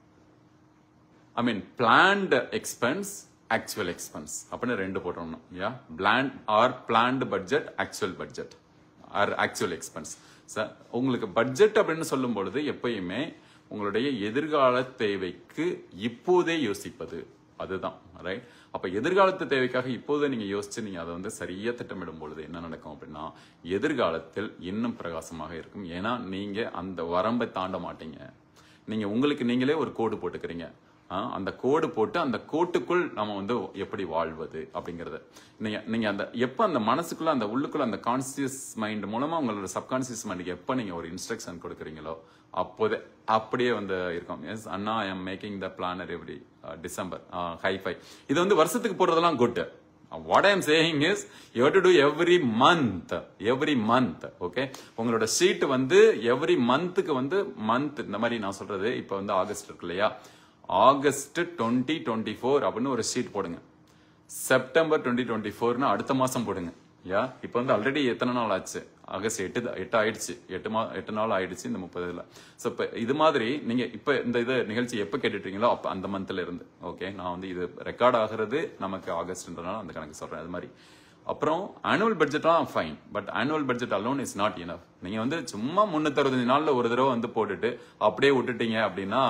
I mean planned expense, actual expense அப்படின்னு ரெண்டு போட்டோம்னா, yeah plan or planned budget, actual budget or actual expense. Sir உங்களுக்கு பட்ஜெட் அப்படின்னு சொல்லும் பொழுது எப்பயுமே உங்களுடைய எதிர்கால தேவைக்கு இப்போதே யோசிப்பது, அதுதான் ரைட். அப்ப எதிர்காலத்து தேவைக்காக இப்போதே நீங்க யோசிச்சு நீங்க அதை வந்து சரியா திட்டமிடும் பொழுது என்ன நடக்கும் அப்படின்னா, எதிர்காலத்தில் இன்னும் பிரகாசமாக இருக்கும். ஏன்னா நீங்க அந்த வரம்பை தாண்ட மாட்டீங்க. நீங்க உங்களுக்கு நீங்களே ஒரு கோடு போட்டுக்கிறீங்க. அந்த கோடு போட்டு அந்த கோட்டுக்குள் நம்ம வந்து எப்படி வாழ்வது அப்படிங்கறது நீங்க நீங்க அந்த எப்ப அந்த மனசுக்குள்ள அந்த உள்ளுக்குள்ள அந்த கான்சியஸ் மைண்ட் மூலமா உங்களோட சப்கான்சியஸ் மைண்டுக்கு எப்ப நீங்க ஒரு இன்ஸ்ட்ரக்ஷன் கொடுக்குறீங்களோ அப்போதே அப்படியே வந்து இருக்கும். எஸ் அண்ணா, I am making the planner every December high five. இது வந்து வருஷத்துக்கு போடுறதெல்லாம் good. What I am saying is you have to do every month, every month, okay? உங்களோட ஷீட் வந்து every monthக்கு வந்து month இந்த மாதிரி நான் சொல்றது இப்போ வந்து ஆகஸ்ட் இருக்கு இல்லையா, ஆகஸ்ட் டுவெண்ட்டி டுவெண்ட்டி ஃபோர் அப்படின்னு ஒரு ஷீட் போடுங்க. செப்டம்பர் டுவெண்ட்டி டுவெண்ட்டி ஃபோர்னு அடுத்த மாசம் போடுங்க. யா இப்போ வந்து ஆல்ரெடி எத்தனை நாள் ஆச்சு, ஆகஸ்ட் எட்டு எட்டு ஆயிடுச்சு, எட்டு மா எட்டு நாள் ஆயிடுச்சு இந்த முப்பதுல. ஸோ இப்போ இது மாதிரி நீங்க இப்ப இந்த இது நிகழ்ச்சி எப்ப கேட்டுட்டீங்களோ அப்ப அந்த மந்த்ல இருந்து, ஓகே, நான் வந்து இது ரெக்கார்ட் ஆகிறது நமக்கு ஆகஸ்ட்ன்றனால அந்த கணக்கு சொல்றேன். அது மாதிரி அப்புறம் ஆனுவல் பட்ஜெட்லாம் fine, but annual budget alone is not enough. நீங்க வந்து சும்மா முன்னூத்தி அறுபத்தஞ்சு நாள்ல ஒரு தடவை வந்து போட்டுட்டு அப்படியே விட்டுட்டீங்க அப்படின்னா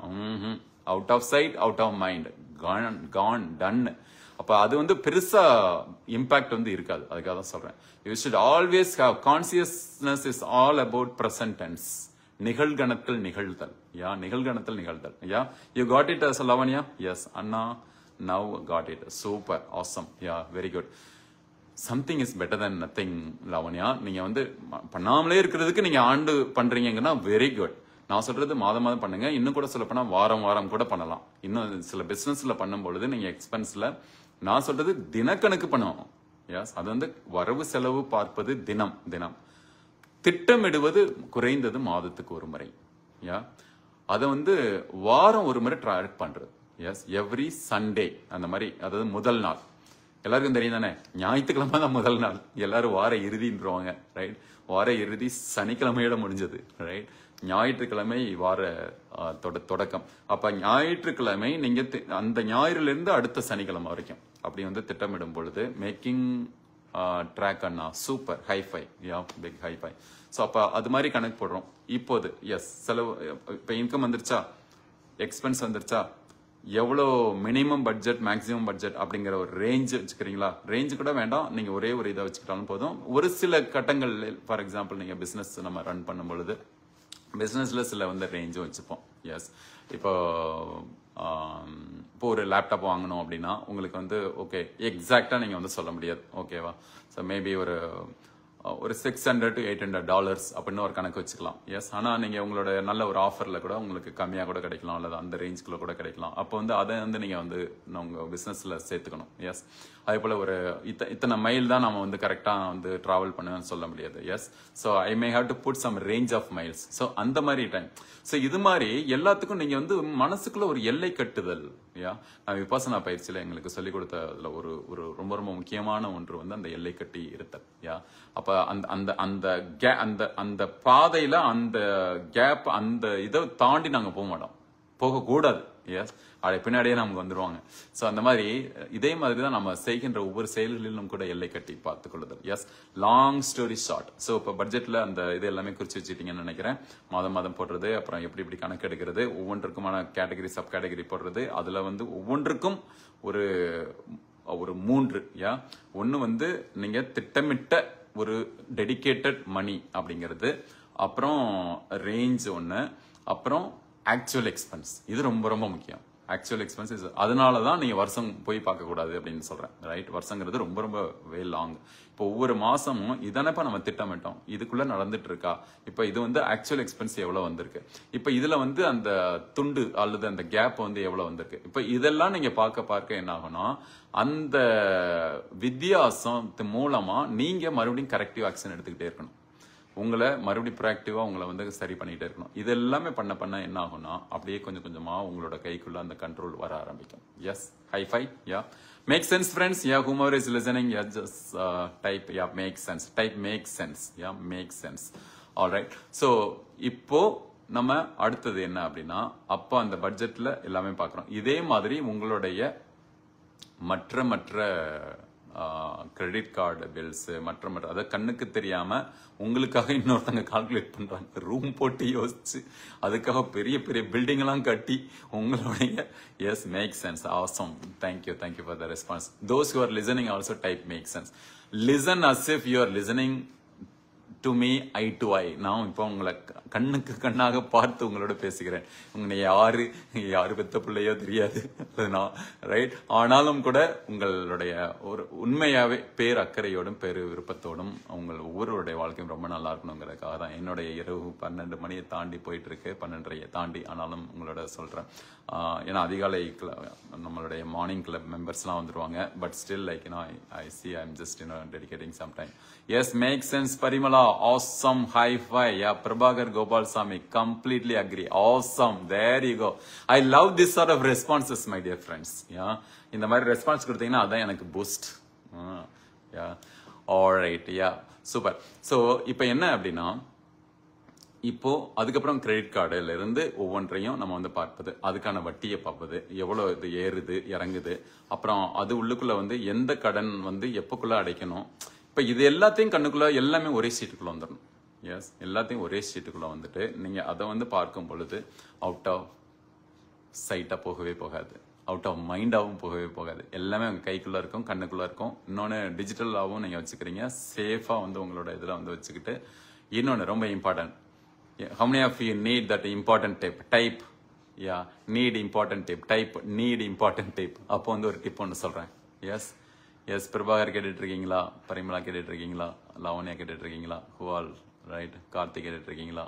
out of sight out of mind, gone gone done. அப்ப அது வந்து பெருசா இம்பாக்ட் வந்து இருக்காது. அதுக்காக தான் சொல்றேன், you should always have consciousness is all about present tense. நிகழ்கணத்தில் நிகழ்தல். யா நிகழ்கணத்தில் நிகழ்தல். Yeah you got it as Lavanya? Yes அண்ணா, now got it. Super, awesome. Yeah very good. Something is better than nothing Lavanya. நீங்க வந்து பண்ணாமலே இருக்கிறதுக்கு நீங்க ஆண்டு பண்றீங்கன்னா வெரி குட். நான் சொல்றது மாதம் மாதம் பண்ணுங்க. இன்னும் கூட சொல்ல போனா வாரம் வாரம் கூட பண்ணலாம். இன்னும் சில பிசினஸ்ல பண்ணும் பொழுது நீங்க எக்ஸ்பென்ஸ்ல நான் சொல்றது தினக்கணக்கு பண்ணுவோம். எஸ், அது வந்து வரவு செலவு பார்ப்பது தினம் தினம். திட்டமிடுவது குறைந்தது மாதத்துக்கு ஒரு முறை. யா அதை வந்து வாரம் ஒரு முறை ட்ராக் பண்றது. எஸ், எவ்ரி சண்டே அந்த மாதிரி, அதாவது முதல் நாள். எல்லாருக்கும் தெரியும் தானே, ஞாயிற்றுக்கிழமை தான் முதல் நாள். எல்லாரும் வார இறுதின்றவாங்க ரைட். வார இறுதி சனிக்கிழமையோட முடிஞ்சது ரைட். ஞாயிற்றுக்கிழமை வார தொடக்கம். அப்ப ஞாயிற்றுக்கிழமை நீங்க அந்த ஞாயிறுல இருந்து அடுத்த சனிக்கிழமை வரைக்கும் அப்படி வந்து திட்டமிடும் பொழுது மேக்கிங் ட்ராக் அண்ணா super high five. Yeah big high five. So அப்ப அது மாதிரி கணக்கு போடுறோம். இப்போது எஸ் செலவு இப்ப இன்கம் வந்துருச்சா, எக்ஸ்பென்ஸ் வந்துருச்சா, எவ்வளோ மினிமம் பட்ஜெட் மேக்ஸிமம் பட்ஜெட் அப்படிங்கிற ஒரு ரேஞ்ச் வச்சுக்கிறீங்களா? ரேஞ்சு கூட வேண்டாம், நீங்க ஒரே ஒரு இதை வச்சுக்கிட்டாலும் போதும். ஒரு சில கட்டங்கள் ஃபார் எக்ஸாம்பிள் நீங்க பிசினஸ் நம்ம ரன் பண்ணும் பொழுது பிசினஸ்ல சில வந்து ரேஞ்சும் வச்சுப்போம். எஸ், இப்போ இப்போ ஒரு லேப்டாப் வாங்கணும் அப்படின்னா உங்களுக்கு வந்து ஓகே எக்ஸாக்டா நீங்க வந்து சொல்ல முடியாது. ஓகேவா? ஸோ மேபி ஒரு ஒரு six hundred to eight hundred dollars அப்படின்னு ஒரு கணக்கு வச்சுக்கலாம். எஸ், ஆனால் நீங்கள் உங்களோட நல்ல ஒரு ஆஃபரில் கூட உங்களுக்கு கம்மியாக கூட கிடைக்கலாம், அல்லது அந்த ரேஞ்சுக்குள்ள கூட கிடைக்கலாம். அப்போ வந்து அதை வந்து நீங்கள் வந்து உங்கள் பிஸ்னஸில் சேர்த்துக்கணும். எஸ், அதே போல் ஒரு இத்த இத்தனை மைல் தான் நம்ம வந்து கரெக்டாக வந்து ட்ராவல் பண்ணுவேன்னு சொல்ல முடியாது. Yes, so I may have to put some range of miles. So அந்த மாதிரி டைம். ஸோ இது மாதிரி எல்லாத்துக்கும் நீங்கள் வந்து மனசுக்குள்ள ஒரு எல்லை கட்டுதல். யா நான் விபாசனா பயிற்சியில் எங்களுக்கு சொல்லிக் கொடுத்ததுல ஒரு ஒரு ரொம்ப ரொம்ப முக்கியமான ஒன்று வந்து அந்த எல்லை கட்டி இருத்தல். யா அப்ப அந்த அந்த அந்த அந்த அந்த பாதையில அந்த கேப் அந்த இதை தாண்டி நாங்க போக மாட்டோம், போக கூடாது. எஸ் அதை பின்னாடியே நமக்கு வந்துருவாங்க. ஸோ அந்த மாதிரி இதே மாதிரி தான் நம்ம செய்கின்ற ஒவ்வொரு செயல்களிலும் கூட எல்லை கட்டி பார்த்துக் கொள்ளுதல். Yes, long story short. So இப்போ பட்ஜெட்ல அந்த இது எல்லாமே குறிச்சு வச்சுட்டீங்கன்னு நினைக்கிறேன். மாதம் மாதம் போடுறது, அப்புறம் எப்படி இப்படி கணக்கு எடுக்கிறது, ஒவ்வொன்றுக்குமான கேட்டகரி சப் கேட்டகரி போடுறது, அதுல வந்து ஒவ்வொன்றுக்கும் ஒரு ஒரு மூன்று யா ஒன்று வந்து நீங்க திட்டமிட்ட ஒரு டெடிகேட்டட் மணி அப்படிங்கிறது, அப்புறம் ரேஞ்ச் ஒன்று, அப்புறம் ஆக்சுவல் எக்ஸ்பென்ஸ். இது ரொம்ப ரொம்ப முக்கியம். ஆக்சுவல் எக்ஸ்பென்ஸ் அதனால தான் நீங்க வருஷம் போய் பார்க்க கூடாது அப்படின்னு சொல்றேன். ரைட், வருஷங்கிறது ரொம்ப ரொம்ப வே லாங். இப்போ ஒவ்வொரு மாசமும் இதானப்பா நம்ம திட்டமிட்டோம், இதுக்குள்ள நடந்துட்டு இருக்கா, இப்போ இது வந்து ஆக்சுவல் எக்ஸ்பென்ஸ் எவ்வளவு வந்திருக்கு, இப்போ இதுல வந்து அந்த துண்டு அல்லது அந்த கேப் வந்து எவ்வளவு வந்திருக்கு, இப்போ இதெல்லாம் நீங்க பார்க்க பார்க்க என்ன ஆகும்னா அந்த வித்தியாசம் மூலமா நீங்க மறுபடியும் கரெக்டிவ் ஆக்ஷன் எடுத்துக்கிட்டே இருக்கணும். உங்களை மறுபடியும் ப்ராக்டிவா உங்களை வந்து சரி பண்ணிட்டே இருக்கணும். இது எல்லாமே பண்ண பண்ண என்ன ஆகும்னா அப்படியே கொஞ்சம் கொஞ்சமா உங்களோட கைக்குள்ள அந்த கண்ட்ரோல் வர ஆரம்பிக்கும். Yes, high five. Yeah, make sense friends. Yeah, whomever is listening, yeah just type yeah make sense, type make sense. Yeah, make sense. Alright. So இப்போ நம்ம அடுத்தது என்ன அப்படின்னா, அப்போ அந்த பட்ஜெட்ல எல்லாமே பார்க்குறோம். இதே மாதிரி உங்களுடைய மற்ற மற்ற கிரெடிட் கார்டு பில்ஸ், மற்ற மற்ற அதை கண்ணுக்கு தெரியாம உங்களுக்காக இன்னொருத்தங்க கால்குலேட் பண்றாங்க, ரூம் போட்டு யோசிச்சு அதுக்காக பெரிய பெரிய பில்டிங் எல்லாம் கட்டி உங்களுடைய. Yes, make sense. Awesome. Thank you thank you for the response. Those who are listening also type make sense. Listen as if you are listening to me eye to eye. நான் இப்போ உங்களை கண்ணுக்கு கண்ணாக பார்த்து உங்களோட பேசுகிறேன். உங்களை யாரு யாரு பெத்த பிள்ளையோ தெரியாது நான், ரைட். ஆனாலும் கூட உங்களுடைய ஒரு உண்மையாவே பேர் அக்கறையோடும் பேரு விருப்பத்தோடும் உங்கள் ஒவ்வொருடைய வாழ்க்கையும் ரொம்ப நல்லா இருக்கணுங்கிறதுக்காக தான் என்னுடைய இரவு பன்னெண்டு மணியை தாண்டி போயிட்டு இருக்கு, பன்னெண்டரையை தாண்டி. ஆனாலும் உங்களோட சொல்றேன். ஏன்னா அதிகாலை நம்மளுடைய மார்னிங் கிளப் மெம்பர்ஸ்லாம் வந்துருவாங்க. But still like you know I see I am just you know dedicating some time. Yes, make sense Parimala. Awesome. High five. Yeah, Prabhakar Gopalsamy. Completely agree. Awesome. There you go. I love this sort of responses, my dear friends. Yeah. இந்த மாதிரி response கொடுத்தீங்கன்னா அதான் எனக்கு boost. Yeah. All right. Yeah. Super. So, இப்போ என்ன அப்படின்னா, இப்போ அதுக்கப்புறம் கிரெடிட் கார்டுல இருந்து ஒவ்வொன்றையும் நம்ம வந்து பார்ப்பது, அதுக்கான வட்டியை பார்ப்பது, எவ்வளவு இது ஏறுது இறங்குது, அப்புறம் அது உள்ளுக்குள்ள வந்து எந்த கடன் வந்து எப்பக்குள்ள அடைக்கணும். இப்போ இது எல்லாத்தையும் கண்ணுக்குள்ள எல்லாமே ஒரே சீட்டுக்குள்ள வந்துடணும். எஸ், எல்லாத்தையும் ஒரே சீட்டுக்குள்ள வந்துட்டு நீங்க அதை வந்து பார்க்கும் பொழுது அவுட் ஆஃப் சைட்டா போகவே போகாது, அவுட் ஆஃப் மைண்டாவும் போகவே போகாது. எல்லாமே உங்க கைக்குள்ள இருக்கும், கண்ணுக்குள்ள இருக்கும். இன்னொன்னு டிஜிட்டலாகவும் நீங்க வச்சுக்கிறீங்க, சேஃபா வந்து உங்களோட இதுல வந்து வச்சுக்கிட்டு. இன்னொன்னு ரொம்ப important. How many of you need that important tip? Type. Yeah, need important tip. Type need important tip. அப்போ வந்து ஒரு டிப் ஒன்று சொல்றேன். எஸ் எஸ் பிரபாகர் கேட்டுட்டு இருக்கீங்களா, பரிமலா கேட்டுட்டு இருக்கீங்களா, லாவண்யா கேட்டுட்டு இருக்கீங்களா, ஹூ ஆல் ரைட், கார்த்திக் கேட்டுட்டு இருக்கீங்களா,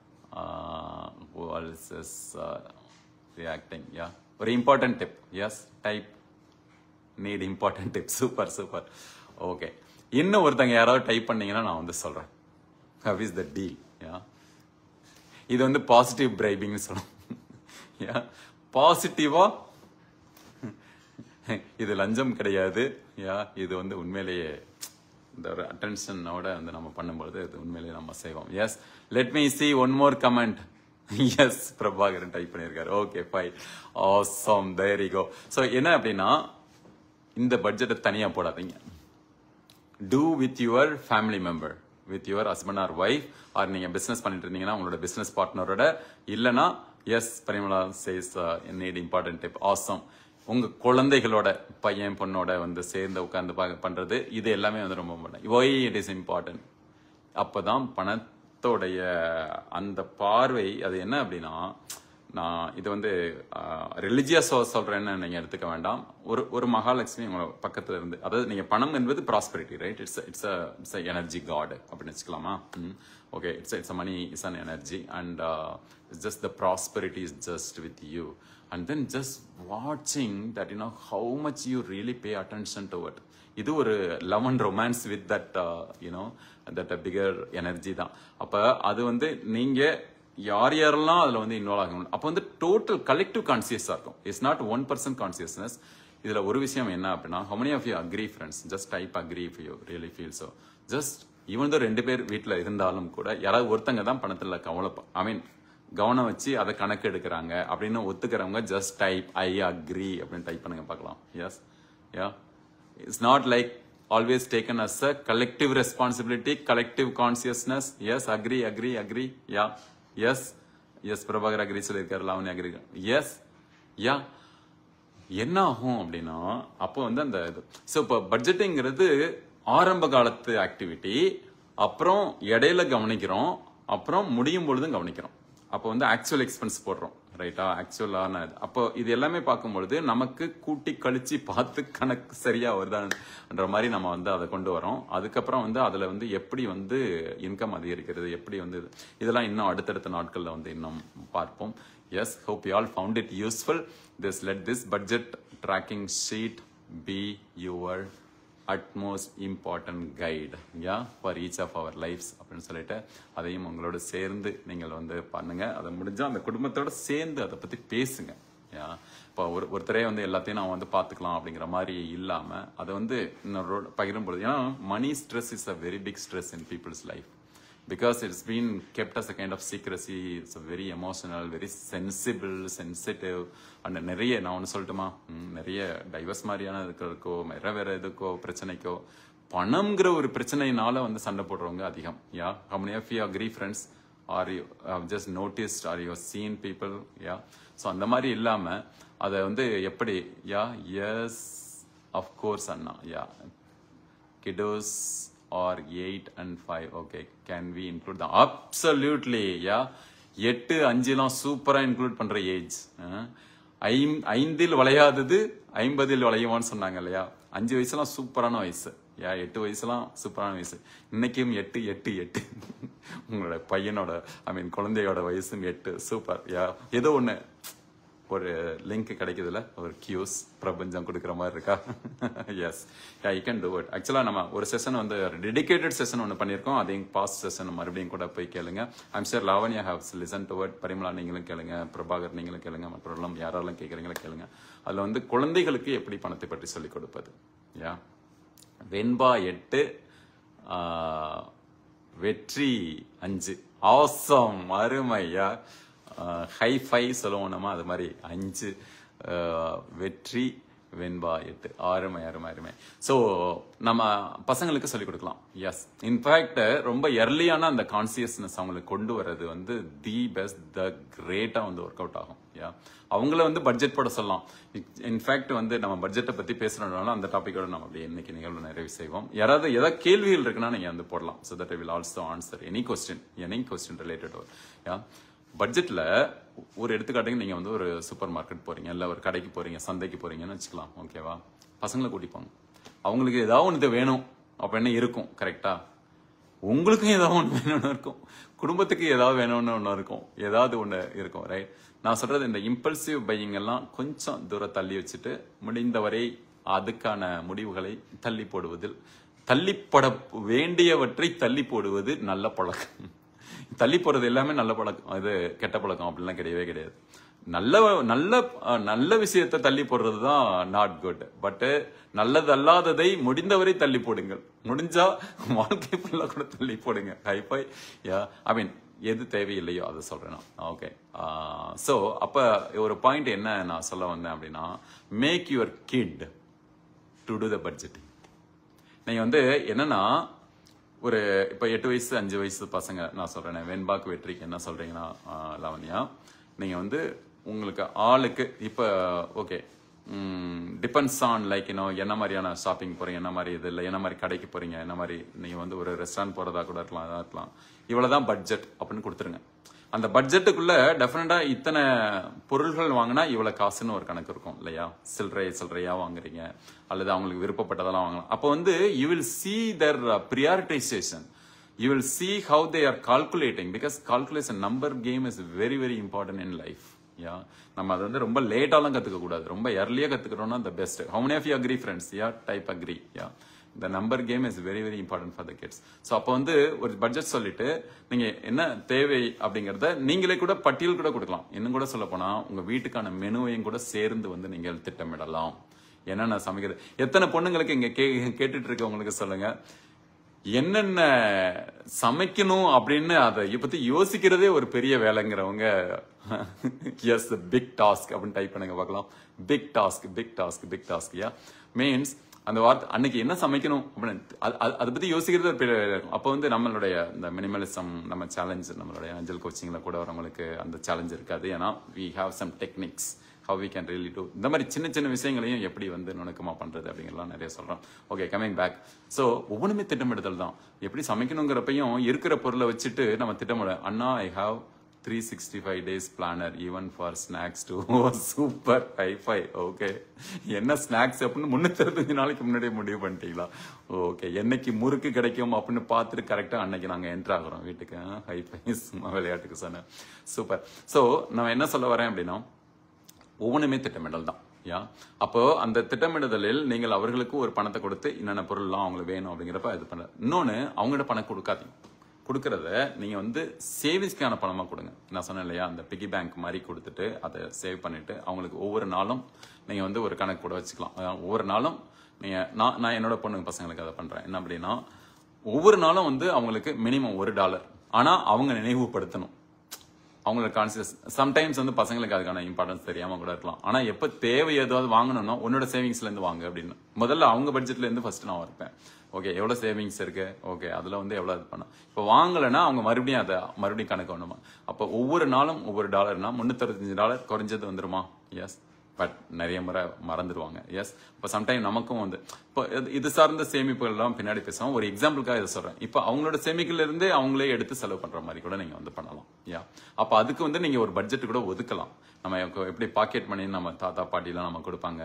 who all is reacting. Yeah, ஒரு important tip. Yes, type need important tip. Super super. Okay, இன்னும் ஒருத்தங்க யாராவது டைப் பண்ணீங்கன்னா நான் வந்து சொல்றேன். How is the deal? Yeah, இது வந்து பாசிட்டிவ் பிரைபிங்னு சொல்லணும். யா, பாசிட்டிவா இது லஞ்சம் கிடையாது. யா, இது வந்து உண்மையிலேயே இந்த ஒரு அட்டென்ஷனோட வந்து நம்ம பண்ணும்போது இது உண்மையிலேயே நம்ம செய்வோம். Yes, let me see one more comment. Yes, Prabhakaran type பண்ணியிருக்காரு. Okay fine, awesome, there you go. So என்ன அப்படின்னா, இந்த பட்ஜெட்டை தனியா போடாதீங்க. Do with your family member, with your husband or wife, or நீங்க பிசினஸ் பண்ணிட்டு இருந்தீங்கன்னா உங்களோட பிசினஸ் பார்ட்னரோட, இல்லைன்னா yes Parimala says need important tip. Awesome. உங்க குழந்தைகளோட, பையன் பொண்ணோட வந்து சேர்ந்து உட்கார்ந்து பண்றது, இது எல்லாமே வந்து ரொம்ப important. Why it is important? அப்பதான் பணத்தோடைய அந்த பார்வை அது என்ன அப்படின்னா, நான் இது வந்து ரிலிஜியஸ் சொல்றேன்னு நீங்க எடுத்துக்க வேண்டாம். ஒரு ஒரு மகாலட்சுமி உங்க பக்கத்துல இருந்து, அதாவது நீங்க பணம் என்பது prosperity, right? It's it's it's energy god அப்படின்னு வச்சுக்கலாமா? Okay, it's it's money is an energy and it's just the prosperity is just with you. And then just watching that, you know, how much you really pay attention to it. இது ஒரு love and romance with that you know that figure energy தான். அப்ப அது வந்து நீங்க யார் யாரெல்லாம் அதுல வந்து இன்வால்வ் ஆகணும், அப்ப வந்து டோட்டல் கலெக்டிவ் கான்சியஸா இருக்கும். It's not one percent consciousness. இதுல ஒரு விஷயம் என்ன அப்படின்னா, how many of you agree friends? just type agree if you really feel so. just even though ரெண்டு பேர் வீட்டுல இருந்தாலும் கூட யாராவது ஒருத்தங்க தான் பணத்துல கவலை, ஐ மீன் கவனம் வச்சு அதை கணக்கு எடுக்கிறாங்க அப்படின்னு ஒத்துக்கிறவங்க ஜஸ்ட் டைப் ஐ அக்ரி அப்படின்னு டைப் பண்ணுங்க பார்க்கலாம். Yes yeah it's not like always taken as a collective responsibility, collective consciousness. Yes, agree, agree, agree. Yeah, yes, yes. Prabhakar agree சொல்லியிருக்காரு, லாவணி அக்ரி. எஸ் யா என்ன ஆகும் அப்படின்னா அப்போ வந்து அந்த இது ஸோ இப்போ பட்ஜெட்டுங்கிறது ஆரம்ப காலத்து ஆக்டிவிட்டி, அப்புறம் இடையில கவனிக்கிறோம், அப்புறம் முடியும் பொழுதும் கவனிக்கிறோம். அப்போ வந்து ஆக்சுவல் எக்ஸ்பென்ஸ் போடுறோம், ரைட்டா? ஆக்சுவலான இது. அப்போ இது எல்லாமே பார்க்கும்பொழுது நமக்கு கூட்டி கழிச்சு பார்த்து கணக்கு சரியா வருதான்ற மாதிரி நம்ம வந்து அதை கொண்டு வரோம். அதுக்கப்புறம் வந்து அதுல வந்து எப்படி வந்து இன்கம் அதிகரிக்கிறது, எப்படி வந்து இதெல்லாம் இன்னும் அடுத்தடுத்த நாட்கள்ல வந்து இன்னும் பார்ப்போம். Yes, hope you all found it useful. This let this budget tracking sheet be your utmost important guide, yeah, for each of our lives அப்படின்னு சொல்லிட்டு அதையும் உங்களோட சேர்ந்து நீங்கள் வந்து பண்ணுங்க. அதை முடிஞ்சா அந்த குடும்பத்தோட சேர்ந்து அதை பத்தி பேசுங்க. யா இப்போ ஒரு ஒருத்தரே வந்து எல்லாத்தையும் நான் வந்து பார்த்துக்கலாம் அப்படிங்கிற மாதிரி இல்லாம அதை வந்து இன்னொரு பகிரும் பொழுது, ஏன்னா money stress is a very big stress in people's life. Because it's been kept as a kind of secrecy, it's a very emotional, very sensible, sensitive, and நிறைய நான் ஒன்று சொல்லட்டுமா, நிறைய டைவர்ஸ் மாதிரியான இதுக்கோ வேற வேற எதுக்கோ பிரச்சனைக்கோ பணம்ங்கிற ஒரு பிரச்சனையினால வந்து சண்டை போடுறவங்க அதிகம். Yeah how many of you agree friends, or you have just noticed or you have seen people? Yeah so அந்த மாதிரி இல்லாம அதை வந்து எப்படி, யா எஸ் of course அண்ணா, yeah kiddos or eight and five, okay, can we include them? Absolutely, yeah. எட்டு அஞ்சுலாம் சூப்பரா include பண்ற ஏஜ். ஐந்தில் வளையாதது ஐம்பதில் வளையுமான்னு சொன்னாங்க இல்லையா? அஞ்சு வயசுலாம் சூப்பரான வயசு. யா எட்டு வயசுலாம் சூப்பரான வயசு. இன்னைக்கும் எட்டு எட்டு எட்டு உங்களோட பையனோட ஐ மீன் குழந்தையோட வயசும் எட்டு. சூப்பர். யா ஏதோ ஒண்ணு ஒரு லிங்க் கிடைக்குதுல, ஒரு கியூஸ் பிரபஞ்சம் கொடுக்குற மாதிரி இருக்கா? Yes, yeah you can do it. Actually நம்ம ஒரு செஷன் வந்து டெடிகேட்டட் செஷன் ஒன்று பண்ணியிருக்கோம். அதையும் பாஸ்ட் செஷன் மறுபடியும் கூட போய் கேளுங்க. I'm sure Lavanya haves listen to it. Parimala நீங்களும் கேளுங்க, பிரபாகர் நீங்களும் கேளுங்க, மற்றவர்களும் யாரெல்லாம் கேட்குறீங்களோ கேளுங்க. அதில் வந்து குழந்தைகளுக்கு எப்படி பணத்தை பற்றி சொல்லிக் கொடுப்பது. யா வெண்பா எட்டு, வெற்றி அஞ்சு. ஆசம், அருமையா. ஹைஃபை சொல்லுவோம் நம்ம, அது மாதிரி அஞ்சு, வெற்றி வெண்பா எட்டு. அருமை அருமை அருமை. ஸோ நம்ம பசங்களுக்கு சொல்லிக் கொடுக்கலாம். எஸ், இன்ஃபேக்ட் ரொம்ப எர்லியான அந்த கான்சியஸ்னஸ் அவங்களுக்கு கொண்டு வர்றது வந்து தி பெஸ்ட், த கிரேட்டா வந்து ஒர்க் அவுட் ஆகும். யா அவங்கள வந்து பட்ஜெட் போட சொல்லலாம். இன்ஃபேக்ட் வந்து நம்ம பட்ஜெட்டை பத்தி பேசுறதுனால அந்த டாபிக்கோட நம்ம அப்படியே இன்னைக்கு நிகழ்வு நிறைவு செய்வோம். யாராவது ஏதாவது கேள்விகள் இருக்குன்னா நீங்க வந்து போடலாம். So that I will also answer any question, any question related. Yeah பட்ஜெட்ல ஒரு எடுத்துக்காட்டுக்கு நீங்க வந்து ஒரு சூப்பர் மார்க்கெட் போறீங்க, இல்ல ஒரு கடைக்கு போறீங்க, சந்தைக்கு போறீங்கன்னு வச்சுக்கலாம். ஓகேவா? பசங்களை கூட்டிப்பாங்க. அவங்களுக்கு ஏதாவது ஒன்று வேணும் அப்ப என்ன இருக்கும், கரெக்டா? உங்களுக்கும் ஏதாவது ஒன்று வேணும்னு இருக்கும், குடும்பத்துக்கு ஏதாவது வேணும்னு ஒன்று இருக்கும், ஏதாவது ஒன்று இருக்கும், ரைட்? நான் சொல்றது இந்த இம்பல்சிவ் பையிங் எல்லாம் கொஞ்சம் தூரம் தள்ளி வச்சுட்டு முடிந்தவரை அதுக்கான முடிவுகளை தள்ளி போடுவதில், தள்ளிப்பட வேண்டியவற்றை தள்ளி போடுவது நல்ல பழக்கம். தள்ளி போறது எல்லாமே நல்ல பழக்கம், அது கெட்ட பழக்கம் அப்படிலாம் கிடையவே கிடையாது. நல்ல நல்ல நல்ல விஷயத்தை தள்ளி போடுறது தான் நாட் குட். பட் நல்லது அல்லாததை முடிந்தவரை தள்ளி போடுங்கள். முடிஞ்சா வாழ்க்கை ஃபுல்லா கூட தள்ளி போடுங்க. ஹைஃபை, யா ஐ மீன் எது தேவையில்லையோ அதை சொல்றேன். ஓகே, ஸோ அப்ப ஒரு பாயிண்ட் என்ன நான் சொல்ல வந்தேன் அப்படின்னா, make your kid to to the budgeting. நீங்க வந்து என்னன்னா, ஒரு இப்ப எட்டு வயசு அஞ்சு வயசு பசங்க நான் சொல்றேன், வெண்பாக்கு வெற்றிக்கு என்ன சொல்றீங்கன்னா லாவண்யா, நீங்க வந்து உங்களுக்கு ஆளுக்கு இப்ப okay depends on like you know என்ன மாதிரியான ஷாப்பிங் போறீங்க, என்ன மாதிரி இது இல்லை, என்ன மாதிரி கடைக்கு போறீங்க, என்ன மாதிரி நீங்க வந்து ஒரு ரெஸ்டாரண்ட் போறதா கூட இருக்கலாம், அதான் இருக்கலாம். இவ்வளவுதான் பட்ஜெட் அப்படின்னு கொடுத்துருங்க. அந்த பட்ஜெட்டுக்குள்ள டெஃபினட்டா இத்தனை பொருள்கள் வாங்கினா இவ்வளவு காசுன்னு ஒரு கணக்கு இருக்கும் இல்லையா? சில்லறை சில்லறையா வாங்குறீங்க அல்லது அவங்களுக்கு விருப்பப்பட்டதெல்லாம் வாங்கலாம். அப்போ வந்து you will see their prioritization, you will see how they are calculating, because calculation number game is very very important in life. Yeah நம்ம அதை வந்து ரொம்ப லேட்டாலாம் கத்துக்க கூடாது, ரொம்ப early-ஆ கத்துக்கிறோம்னா the best. How many of you agree friends? Yeah, type agree. Yeah, the number game is very very important for the kids. So அப்போ வந்து ஒரு பட்ஜெட் சொல்லிட்டு நீங்க என்ன தேவை அப்படிங்கறத நீங்களே கூட பட்டியல் கூட கொடுக்கலாம். இன்னும் கூட சொல்ல போனா உங்க வீட்டுக்கான மெனுவையும் கூட சேர்ந்து வந்து நீங்கள் திட்டமிடலாம். என்னென்ன சமைக்கிறது. எத்தனை பொண்ணுங்களுக்கு இங்க கேட்டுட்டு இருக்கவங்களுக்கு சொல்லுங்க, என்னென்ன சமைக்கணும் அப்படின்னு அதை பத்தி யோசிக்கிறதே ஒரு பெரிய வேலைங்கிறவங்க எஸ் பிக் டாஸ்க் அப்படின்னு டைப் பண்ணுங்க பார்க்கலாம். Big task big task big task yeah means அந்த வார்த்தை அன்னைக்கு என்ன சமைக்கணும் அப்படின்னு அதை பத்தி யோசிக்கிறது ஒரு பெரிய. அப்போ வந்து நம்மளுடைய இந்த மினிமலிசம் நம்ம சேலஞ்ச் நம்மளுடைய அஞ்சல் கோச்சிங்ல கூட வரவங்களுக்கு அந்த சேலஞ்ச் இருக்காது. ஏன்னா we have some techniques how we can really do இந்த மாதிரி சின்ன சின்ன விஷயங்களையும் எப்படி வந்து நுணுக்கமா பண்றது அப்படிங்கலாம் நிறைய சொல்றோம். Okay, coming back. ஸோ ஒவ்வொன்றுமே திட்டமிடுதல் தான். எப்படி சமைக்கணுங்கிறப்பையும் இருக்கிற பொருளை வச்சுட்டு நம்ம திட்டமிட. அண்ணா I have three sixty five days planner even for snacks too. Super hi fi. Okay, என்ன ஸ்நாக்ஸ் அப்படின்னு முன்னூத்தி அறுபத்தஞ்சு நாளைக்கு முன்னாடியே முடிவு பண்ணிட்டீங்களா? ஓகே, என்னைக்கு முறுக்கு கிடைக்கும் அப்படின்னு பார்த்துட்டு கரெக்டா அன்னைக்கு நாங்க என்ட்ரு ஆகிறோம் வீட்டுக்கு. ஹைஃபை சும்மா விளையாட்டுக்கு சொன்னேன். சூப்பர். ஸோ நான் என்ன சொல்ல வரேன் அப்படின்னா ஒவ்வொன்றுமே திட்டமிடல் தான். யா அப்போ அந்த திட்டமிடுதலில் நீங்கள் அவர்களுக்கு ஒரு பணத்தை கொடுத்து என்னென்ன பொருள்லாம் அவங்களுக்கு வேணும் அப்படிங்கிறப்ப இது பண்ண. இன்னொன்று, அவங்கள்ட்ட பணம் கொடுக்காதீங்க. கொடுக்கறத நீங்க வந்து சேவிங்ஸ்க்கான பணமா கொடுங்க. நான் சொன்னேன் இல்லையா, அந்த பிகி பேங்க் மாதிரி கொடுத்துட்டு அதை சேவ் பண்ணிட்டு அவங்களுக்கு ஒவ்வொரு நாளும் நீங்க வந்து ஒரு கணக்கு கூட வச்சுக்கலாம். ஒவ்வொரு நாளும் நீங்க நான் நான் என்னோட பொண்ணுங்க பசங்களுக்கு அதை பண்றேன். என்ன அப்படின்னா ஒவ்வொரு நாளும் வந்து அவங்களுக்கு மினிமம் ஒரு டாலர் ஆனா அவங்க நினைவுபடுத்தணும். அவங்களோட கான்சியஸ் சம்டைம்ஸ் வந்து பசங்களுக்கு அதுக்கான இம்பார்ட்டன்ஸ் தெரியாம கூட இருக்கலாம். ஆனா எப்ப தேவை ஏதாவது வாங்கணும்னா உன்னோட சேவிங்ஸ்ல இருந்து வாங்க அப்படின்னு முதல்ல அவங்க பட்ஜெட்ல இருந்து ஃபர்ஸ்ட் நான் இருப்பேன். ஓகே, எவ்வளவு சேவிங்ஸ் இருக்கு, ஓகே அதுல வந்து எவ்வளவு இது பண்ண. இப்ப வாங்கலைன்னா அவங்க மறுபடியும் அதை மறுபடியும் கணக்கு வேணுமா. அப்ப ஒவ்வொரு நாளும் ஒவ்வொரு டாலர்னா முன்னூத்தி அறுபத்தஞ்சு டாலர் குறைஞ்சது வந்துருமா? எஸ். பட் நிறைய முறை மறந்துடுவாங்க. எஸ். இப்போ சம்டைம் நமக்கும் வந்து இப்போ இது சார்ந்த சேமிப்புகள் எல்லாம் பின்னாடி பேசுவோம். ஒரு எக்ஸாம்பிளுக்காக இதை சொல்றேன். இப்போ அவங்களோட சேமிப்புல இருந்தே அவங்களே எடுத்து செலவு பண்ற மாதிரி கூட நீங்க வந்து பண்ணலாம். யா அப்ப அதுக்கு வந்து நீங்க ஒரு பட்ஜெட் கூட ஒதுக்கலாம். நம்ம எப்படி பாக்கெட் மணி நம்ம தாத்தா பாட்டிலாம் நம்ம கொடுப்பாங்க,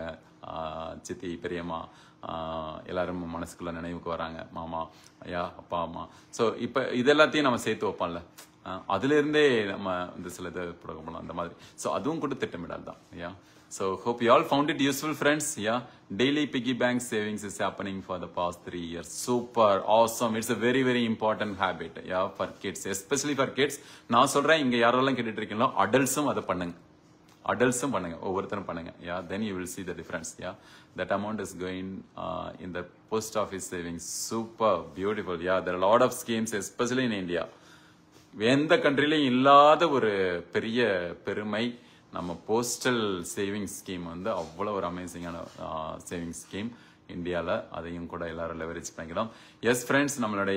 சித்தி பெரியம்மா எல்லாரும் மனசுக்குள்ள நினைவுக்கு வராங்க, மாமா ஐயா அப்பா அம்மா. ஸோ இப்போ இது எல்லாத்தையும் நம்ம சேர்த்து வைப்போம்ல, அதுல இருந்தே நம்ம இந்த சில இது போடலாம் அந்த மாதிரி. ஸோ அதுவும் கூட திட்டமிடல் தான். யா So hope you all found it useful, friends. Yeah, daily piggy bank savings is happening for the past three years. Super awesome. It's a very very important habit. Yeah, for kids, especially for kids. நான் சொல்றேன், இங்க யாரெல்லாம் கேட்டுட்டு இருக்கீங்களோ adultsum அதை பண்ணுங்க. adultsum பண்ணுங்க, ஒவ்வொருத்தரும் பண்ணுங்க. Yeah, then you will see the difference. Yeah, that amount is going uh, in the post office savings. Super beautiful. Yeah, there are a lot of schemes, especially in India. எந்த கண்ட்ரிலையும் இல்லாத ஒரு பெரிய பெருமை நம்ம postal savings scheme வந்து அவ்வளோ ஒரு அமேசிங்கான சேவிங்ஸ் ஸ்கீம் இந்தியாவில். அதையும் கூட எல்லாரும் லெவரேஜ் பண்ணிக்கலாம். எஸ் ஃப்ரெண்ட்ஸ், நம்மளுடைய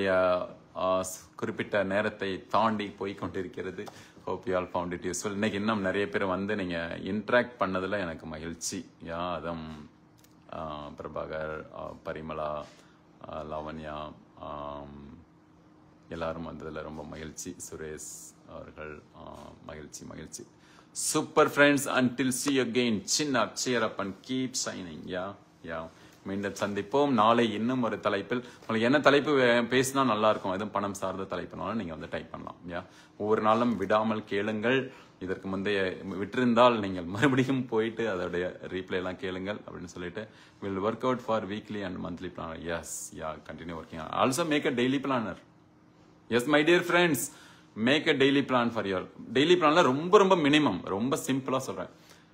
குறிப்பிட்ட நேரத்தை தாண்டி போய் கொண்டிருக்கிறது. Hope you all found it useful. இன்னைக்கு இன்னும் நிறைய பேர் வந்து நீங்கள் இன்ட்ராக்ட் பண்ணதில் எனக்கு மகிழ்ச்சி. யா அதுவும் பிரபாகர், பரிமளா, லவன்யா எல்லாரும் வந்ததில் ரொம்ப மகிழ்ச்சி. சுரேஷ் அவர்கள் மகிழ்ச்சி மகிழ்ச்சி. Super friends, until see you again, chin up, cheer up and keep shining. Yeah, yeah. மீண்டும் சந்திப்போம் நாளை இன்னும் ஒரு தலைப்பில். உங்களுக்கு என்ன தலைப்பு பேசினா நல்லா இருக்கும், எதுவும் பணம் சார்ந்த தலைப்புனாலும் நீங்க வந்து டைப் பண்ணலாம். யா ஒவ்வொரு நாளும் விடாமல் கேளுங்கள். இதற்கு முந்தைய விட்டிருந்தால் நீங்கள் மறுபடியும் போயிட்டு அதோடைய ரீப்ளே எல்லாம் கேளுங்கள் அப்படின்னு சொல்லிட்டு will work out for weekly and monthly planner. Yes, yeah continue working. Also make a daily planner. Yes my dear friends, make a daily plan for your. Daily பிளான்ல ரொம்ப ரொம்ப மினிமம், ரொம்ப சிம்பிளா சொல்றேன்,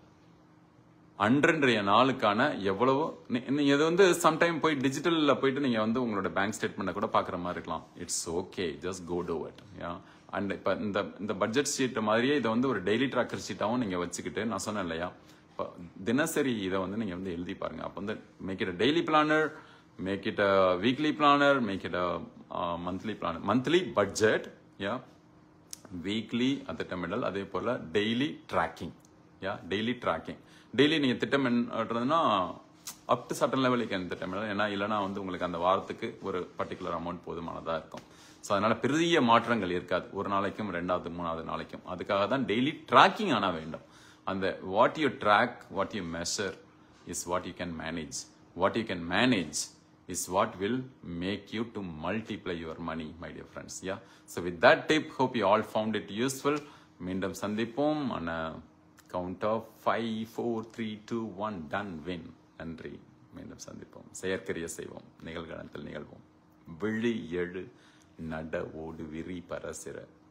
அன்றைய நாளுக்கான எவ்வளவோ. இது வந்து சம்டைம் போய் டிஜிட்டல்ல போயிட்டு நீங்க வந்து உங்களோட பேங்க் ஸ்டேட்மெண்ட் கூட பாக்குற மாதிரி இருக்கலாம். It's okay, just go to it. Yeah and இப்ப இந்த இந்த பட்ஜெட் ஷீட் மாதிரியே இதை வந்து ஒரு டெய்லி ட்ராக்கர் ஷீட்டாவும் நீங்க வச்சுக்கிட்டு, நான் சொன்னேன் இல்லையா, இப்போ தினசரி இதை வந்து நீங்க வந்து எழுதி பாருங்க. அப்போ வந்து make it a daily planner, make it a weekly planner, make it a monthly planner, monthly budget. Yeah weekly திட்டமிடல், அதே போல daily tracking. Yeah daily tracking. Daily நீங்க திட்டமிடுறதுன்னா அப் டு சர்டன் லெவலுக்கு என்ன திட்டமிடல், ஏன்னா இல்லைன்னா வந்து உங்களுக்கு அந்த வாரத்துக்கு ஒரு பர்டிகுலர் அமௌண்ட் போதுமானதா இருக்கும். ஸோ அதனால பெரிய மாற்றங்கள் இருக்காது ஒரு நாளைக்கும் ரெண்டாவது மூணாவது நாளைக்கும். அதுக்காக தான் டெய்லி ட்ராக்கிங் ஆனா வேண்டும். அந்த what you track, what you measure is what you can manage. What you can manage is what will make you to multiply your money, my dear friends. Yeah, so with that tip, hope you all found it useful. மீண்டும் சந்திப்போம் on a count of five four three two one. done win. நன்றி. மீண்டும் சந்திப்போம். செயற்கரிய செய்வோம், நிகழ்காலத்தில் நிகழ்வோம். விழி எழு நட ஓடு விரி பரசிற